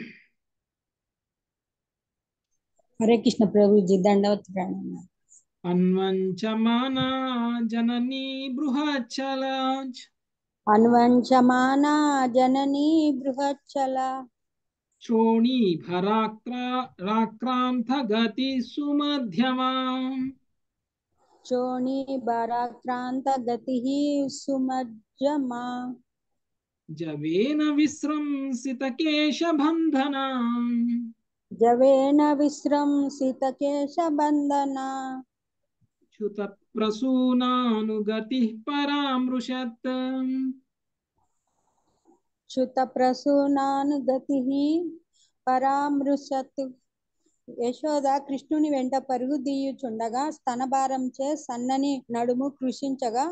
హరే కృష్ణ ప్రభుజీ, దండవత్ ప్రణామం. అన్వంచమానా జననీ బృహచ్చల అన్వంచమానా జననీ బృహచ్చల శోణీ భరాక్రా రాక్రాంత గతి సుమధ్యమా చోణి పరాక్రాంత గతి సుమధ్యమా జవేన విశ్రంసిత కేశబంధనా జవేన విశ్రంసిత కేశబంధనా చ్యుత ప్రసూనానుగతి పరామృషత్ చ్యుత ప్రసూనానుగతి పరామృషత్. యశోద కృష్ణుని వెంట పరుగు దీయుచుండగా స్తనభారంచే సన్నని నడుము కృషించగా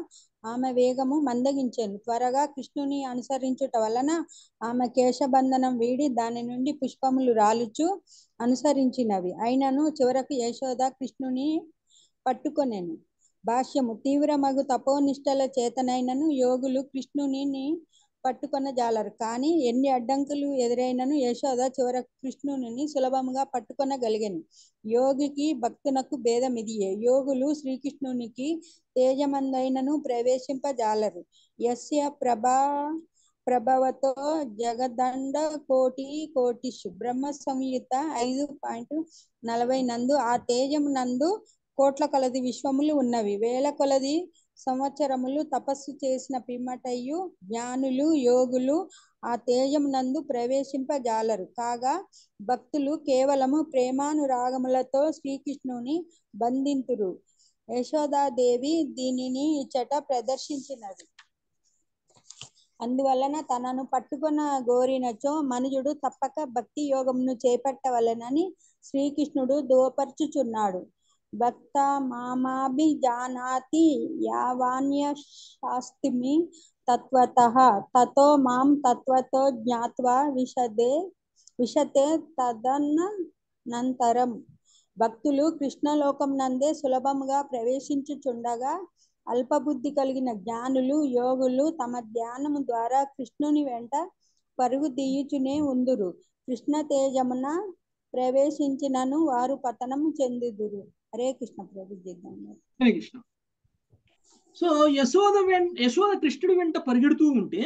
ఆమె వేగము మందగించెను. త్వరగా కృష్ణుని అనుసరించుట వలన ఆమె కేశబంధనం వీడి దాని నుండి పుష్పములు రాలుచు అనుసరించినవి. అయినను చివరకు యశోద కృష్ణుని పట్టుకొనెను. భాష్యము తీవ్రమగు తపోనిష్టల చేతనైనను యోగులు కృష్ణుని పట్టుకొన జాలరు. కానీ ఎన్ని అడ్డంకులు ఎదురైనను యశోద చివరకు కృష్ణుని సులభముగా పట్టుకొనగలిగెను. యోగికి భక్తునకు భేదం ఇదియే. యోగులు శ్రీకృష్ణునికి తేజమందైనను ప్రవేశింపజాలరు. యస్య ప్రభా ప్రభవతో జగదండ కోటి కోటిషు బ్రహ్మ సంయుత ఐదు పాయింట్ నలభై నందు ఆ తేజము నందు కోట్ల కొలది విశ్వములు ఉన్నవి. వేల కొలది సంవత్సరములు తపస్సు చేసిన పిమ్మటయు జ్ఞానులు యోగులు ఆ తేజం నందు ప్రవేశింపజాలరు. కాగా భక్తులు కేవలము ప్రేమానురాగములతో శ్రీకృష్ణుని బంధింతురు. యశోదాదేవి దీనిని ఇచ్చట ప్రదర్శించినది. అందువలన తనను పట్టుకొన గోరినచో మనుజుడు తప్పక భక్తి యోగమును చేపట్టవలెనని శ్రీకృష్ణుడు దోపర్చుచున్నాడు. భక్త మామాభిజానాతి యావాన్యశాస్తిమి తత్వతః తతో మాం తత్వతో జ్ఞాత్వా విశదే విశతే తదనంతరం. భక్తులు కృష్ణలోకం నందే సులభముగా ప్రవేశించుచుండగా అల్పబుద్ధి కలిగిన జ్ఞానులు యోగులు తమ ధ్యానము ద్వారా కృష్ణుని వెంట పరుగు తీయుచునే ఉందురు. కృష్ణ తేజమున ప్రవేశించినను వారు పతనము చెందుదురు. హరే కృష్ణ ప్రభు. హరే కృష్ణ. సో యశోద వెంట యశోద కృష్ణుడి వెంట పరిగెడుతూ ఉంటే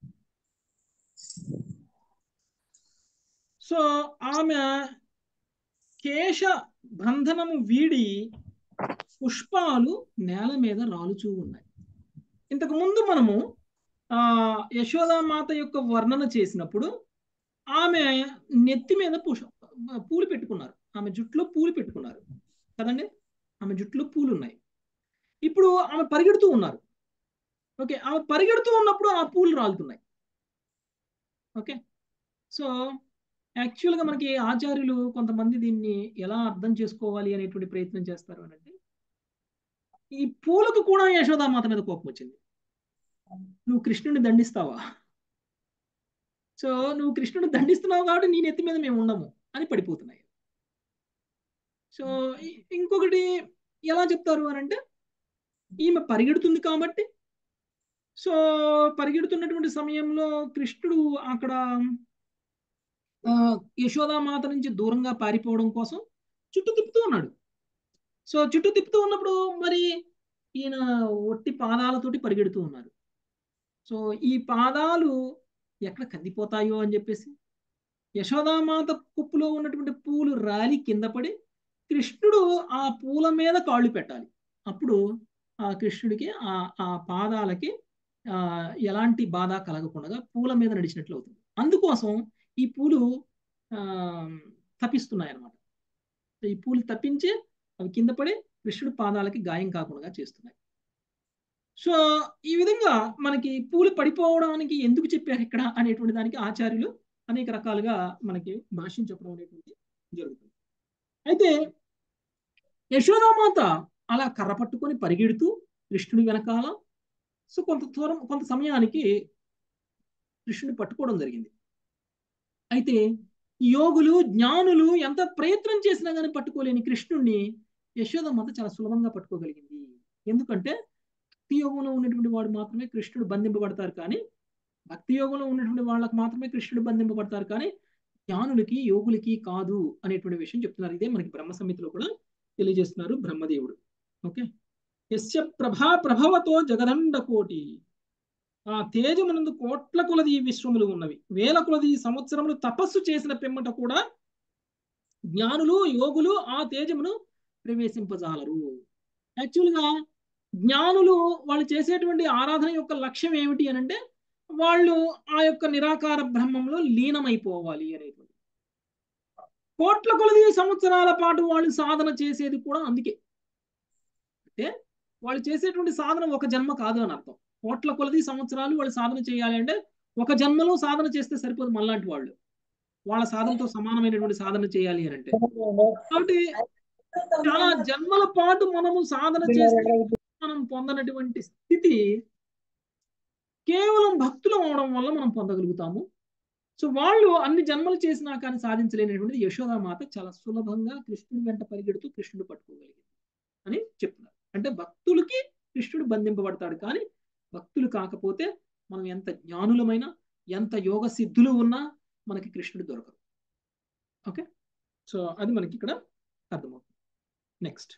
సో ఆమె కేశ బంధనము వీడి పుష్పాలు నేల మీద రాలుచూ ఉన్నాయి. ఇంతకు ముందు మనము ఆ యశోదామాత యొక్క వర్ణన చేసినప్పుడు ఆమె నెత్తి మీద పుష పూలు పెట్టుకున్నారు. ఆమె జుట్టులో పూలు పెట్టుకున్నారు కదండి. ఆమె జుట్టులో పూలు ఉన్నాయి. ఇప్పుడు ఆమె పరిగెడుతూ ఉన్నారు. ఓకే, ఆమె పరిగెడుతూ ఉన్నప్పుడు ఆ పూలు రాలుతున్నాయి. ఓకే, సో యాక్చువల్గా మనకి ఆచార్యులు కొంతమంది దీన్ని ఎలా అర్థం చేసుకోవాలి అనేటువంటి ప్రయత్నం చేస్తారు అని అంటే, ఈ పూలకు కూడా యశోదామాత మీద కోపం వచ్చింది. నువ్వు కృష్ణుడిని దండిస్తావా, సో నువ్వు కృష్ణుడిని దండిస్తున్నావు కాబట్టి నీ నెత్తి మీద మేము ఉండము అని పడిపోతున్నాయి. సో ఇంకొకటి ఎలా చెప్తారు అని అంటే, ఈమె పరిగెడుతుంది కాబట్టి, సో పరిగెడుతున్నటువంటి సమయంలో కృష్ణుడు అక్కడ యశోదామాత నుంచి దూరంగా పారిపోవడం కోసం చుట్టూ తిప్పుతూ ఉన్నాడు. సో చుట్టూ తిప్పుతూ ఉన్నప్పుడు మరి ఈయన ఒట్టి పాదాలతోటి పరిగెడుతూ ఉన్నారు. సో ఈ పాదాలు ఎక్కడ కందిపోతాయో అని చెప్పేసి యశోదామాత కుప్పులో ఉన్నటువంటి పూలు రాలి కింద పడి కృష్ణుడు ఆ పూల మీద కాళ్ళు పెట్టాలి. అప్పుడు ఆ కృష్ణుడికి ఆ ఆ పాదాలకి ఆ ఎలాంటి బాధ కలగకుండా పూల మీద నడిచినట్లు అవుతుంది. అందుకోసం ఈ పూలు ఆ తప్పిస్తున్నాయి అన్నమాట. ఈ పూలు తప్పించి అవి కింద పడి కృష్ణుడి పాదాలకి గాయం కాకుండా చేస్తున్నాయి. సో ఈ విధంగా మనకి పూలు పడిపోవడానికి ఎందుకు చెప్పారు ఇక్కడ అనేటువంటి దానికి ఆచార్యులు అనేక రకాలుగా మనకి భాష్యం చెప్పడం అనేటువంటి జరుగుతుంది. అయితే యశోదామాత అలా కర్ర పట్టుకొని పరిగెడుతూ కృష్ణుడి వెనకాల సో కొంత దూరం కొంత సమయానికి కృష్ణుడిని పట్టుకోవడం జరిగింది. అయితే యోగులు జ్ఞానులు ఎంత ప్రయత్నం చేసినా కానీ పట్టుకోలేని కృష్ణుడిని యశోదామాత చాలా సులభంగా పట్టుకోగలిగింది. ఎందుకంటే భక్తి యోగంలో ఉన్నటువంటి వాడు మాత్రమే కృష్ణుడు బంధింపబడతారు, కానీ భక్తి యోగంలో ఉన్నటువంటి వాళ్ళకి మాత్రమే కృష్ణుడు బంధింపబడతారు, కానీ జ్ఞానులకి యోగులకి కాదు అనేటువంటి విషయం చెప్తున్నారు. ఇదే మనకి బ్రహ్మ సంహితలో కూడా తెలియజేస్తున్నారు బ్రహ్మదేవుడు. ఓకే, యస్య ప్రభా ప్రభవతో జగదండ కోటి, ఆ తేజమునందు కోట్ల కొలది విశ్వములు ఉన్నవి. వేల కొలది సంవత్సరములు తపస్సు చేసిన పిమ్మట కూడా జ్ఞానులు యోగులు ఆ తేజమును ప్రవేశింపజాలరు. యాక్చువల్గా జ్ఞానులు వాళ్ళు చేసేటువంటి ఆరాధన యొక్క లక్ష్యం ఏమిటి అని అంటే, వాళ్ళు ఆ యొక్క నిరాకార బ్రహ్మంలో లీనమైపోవాలి అనేటువంటి. కోట్ల కొలది సంవత్సరాల పాటు వాళ్ళు సాధన చేసేది కూడా అందుకే. అంటే వాళ్ళు చేసేటువంటి సాధన ఒక జన్మ కాదు అని అర్థం. కోట్ల కొలది సంవత్సరాలు వాళ్ళు సాధన చేయాలి అంటే ఒక జన్మలో సాధన చేస్తే సరిపోదు. మళ్ళాంటి వాళ్ళు వాళ్ళ సాధనతో సమానమైనటువంటి సాధన చేయాలి అని అంటే, కాబట్టి చాలా జన్మల పాటు మనము సాధన చేస్తే మనం పొందనటువంటి స్థితి కేవలం భక్తులు అవడం వల్ల మనం పొందగలుగుతాము. సో వాళ్ళు అన్ని జన్మలు చేసినా కానీ సాధించలేనటువంటిది యశోదామాత చాలా సులభంగా కృష్ణుడి వెంట పరిగెడుతూ కృష్ణుడు పట్టుకోగలిగింది అని చెప్తున్నారు. అంటే భక్తులకి కృష్ణుడు బంధింపబడతాడు, కానీ భక్తులు కాకపోతే మనం ఎంత జ్ఞానులమైనా ఎంత యోగ సిద్ధులు ఉన్నా మనకి కృష్ణుడు దొరకరు. ఓకే, సో అది మనకి ఇక్కడ అర్థమవుతుంది. నెక్స్ట్,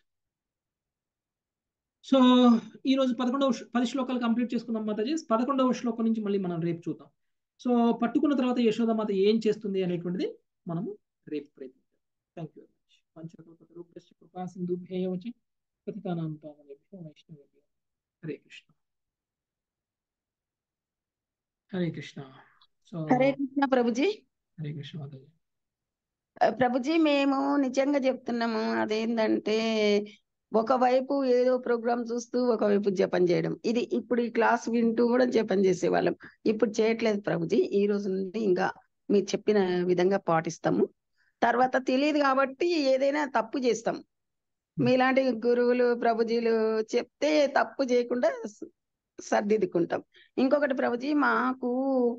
సో ఈరోజు పదకొండవ పది శ్లోకాలు కంప్లీట్ చేసుకున్నాం మాతాజీ. పదకొండవ శ్లోకం నుంచి మళ్ళీ మనం రేపు చూద్దాం. సో పట్టుకున్న తర్వాత యశోదామాత ఏం చేస్తుంది అనేటువంటిది మనము రేపు ప్రయత్నిద్దాం. Thank you very much. పంచకల్పతరుభ్యశ్చ కృపా సింధుభ్యేవ చ పతితానాం పావనేభ్యో వైష్ణవేభ్యో. హరే కృష్ణ హరే కృష్ణ. సో హరే కృష్ణ ప్రభుజీ. హరే కృష్ణ మాతాజీ. ప్రభుజీ మేము నిజంగా చెప్తున్నాము, అదేంటంటే ఒకవైపు ఏదో ప్రోగ్రామ్ చూస్తూ ఒకవైపు జపం చేయడం, ఇది ఇప్పుడు ఈ క్లాస్ వింటూ కూడా జపం చేసేవాళ్ళం. ఇప్పుడు చేయట్లేదు ప్రభుజీ. ఈ రోజు నుండి ఇంకా మీరు చెప్పిన విధంగా పాటిస్తాము. తర్వాత తెలియదు కాబట్టి ఏదైనా తప్పు చేస్తాం. మీలాంటి గురువులు ప్రభుజీలు చెప్తే తప్పు చేయకుండా సర్దిద్దుకుంటాం. ఇంకొకటి ప్రభుజీ, మాకు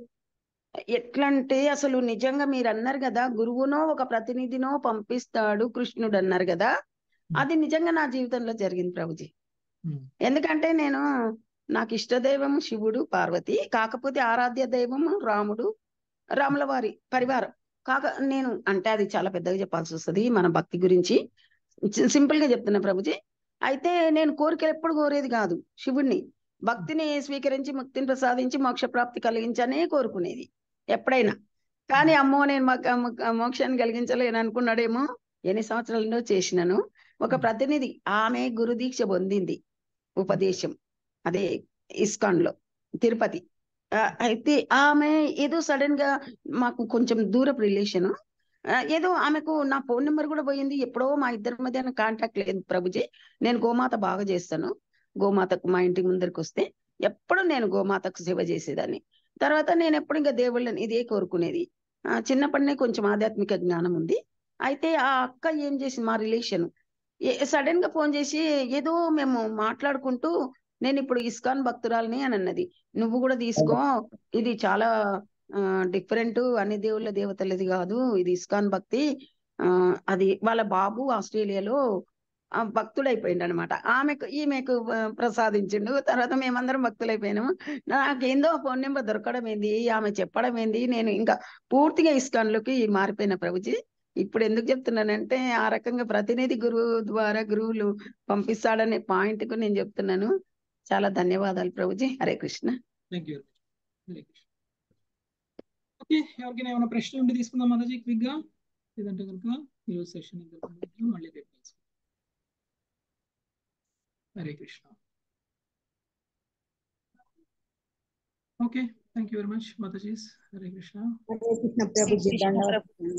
ఎట్లంటే అసలు నిజంగా మీరు అన్నారు కదా, గురువునో ఒక ప్రతినిధినో పంపిస్తాడు కృష్ణుడు అన్నారు కదా, అది నిజంగా నా జీవితంలో జరిగింది ప్రభుజీ. ఎందుకంటే నేను నాకు ఇష్టదైవం శివుడు పార్వతి, కాకపోతే ఆరాధ్య దైవము రాముడు, రాముల వారి పరివారం. కాక నేను అంటే అది చాలా పెద్దగా చెప్పాల్సి వస్తుంది మన భక్తి గురించి. సింపుల్ గా చెప్తున్నా ప్రభుజీ. అయితే నేను కోరికలు ఎప్పుడు కోరేది కాదు, శివుడిని భక్తిని స్వీకరించి ముక్తిని ప్రసాదించి మోక్ష ప్రాప్తి కలిగించనే కోరుకునేది ఎప్పుడైనా. కానీ అమ్మో నేను మోక్షాన్ని కలిగించలేను అనుకున్నాడేమో, ఎన్ని సంవత్సరాలలో చేసినాను. ఒక ప్రతినిధి, ఆమె గురు దీక్ష పొందింది, ఉపదేశం, అదే ఇస్కాన్ లో తిరుపతి. అయితే ఆమె ఏదో సడన్ గా మాకు కొంచెం దూరపు రిలేషన్, ఏదో ఆమెకు నా ఫోన్ నెంబర్ కూడా పోయింది. ఎప్పుడో మా ఇద్దరి మధ్య కాంటాక్ట్ లేదు ప్రభుజీ. నేను గోమాత బాగా చేస్తాను, గోమాతకు మా ఇంటి ముందరికి వస్తే ఎప్పుడు నేను గోమాతకు సేవ చేసేదాన్ని. తర్వాత నేను ఎప్పుడు ఇంకా దేవుళ్ళని ఇదే కోరుకునేది. ఆ చిన్నప్పటినే కొంచెం ఆధ్యాత్మిక జ్ఞానం ఉంది. అయితే ఆ అక్క ఏం చేసింది, మా రిలేషన్ సడన్ గా ఫోన్ చేసి ఏదో మేము మాట్లాడుకుంటూ, నేను ఇప్పుడు ఇస్కాన్ భక్తురాలని అని అన్నది. నువ్వు కూడా తీసుకో, ఇది చాలా ఆ డిఫరెంట్, అన్ని దేవుళ్ళ దేవతలది కాదు, ఇది ఇస్కాన్ భక్తి. ఆ అది వాళ్ళ బాబు ఆస్ట్రేలియాలో ఆ భక్తుడైపోయిండు అనమాట. ఆమెకు ఈమెకు ప్రసాదించిండు. తర్వాత మేమందరం భక్తులైపోయినాము. నాకేందో ఫోన్ నెంబర్ దొరకడం ఏంది, ఆమె చెప్పడం ఏంది, నేను ఇంకా పూర్తిగా ఇస్కాన్ లోకి మారిపోయిన ప్రభుజీ. ఇప్పుడు ఎందుకు చెప్తున్నానంటే, ఆ రకంగా ప్రతినిధి గురువు ద్వారా గురువులు పంపిస్తాడనే పాయింట్ కు నేను చెప్తున్నాను. చాలా ధన్యవాదాలు ప్రభుజీ. Hare Krishna. Thank you very much. Okay, ఎవరికైనా ఏమైనా ప్రశ్నలు ఉంటే తీసుకుందాం మాతాజీ క్విక్ గా. లేదంటే కనుక ఈరోజు సెషన్ మళ్ళీ రేపు తీసుకుందాం. Hare Krishna. Okay, thank you very much మాతాజీస్. హరే కృష్ణ. హరే కృష్ణ ప్రభుజీ. ధన్యవాదాలు.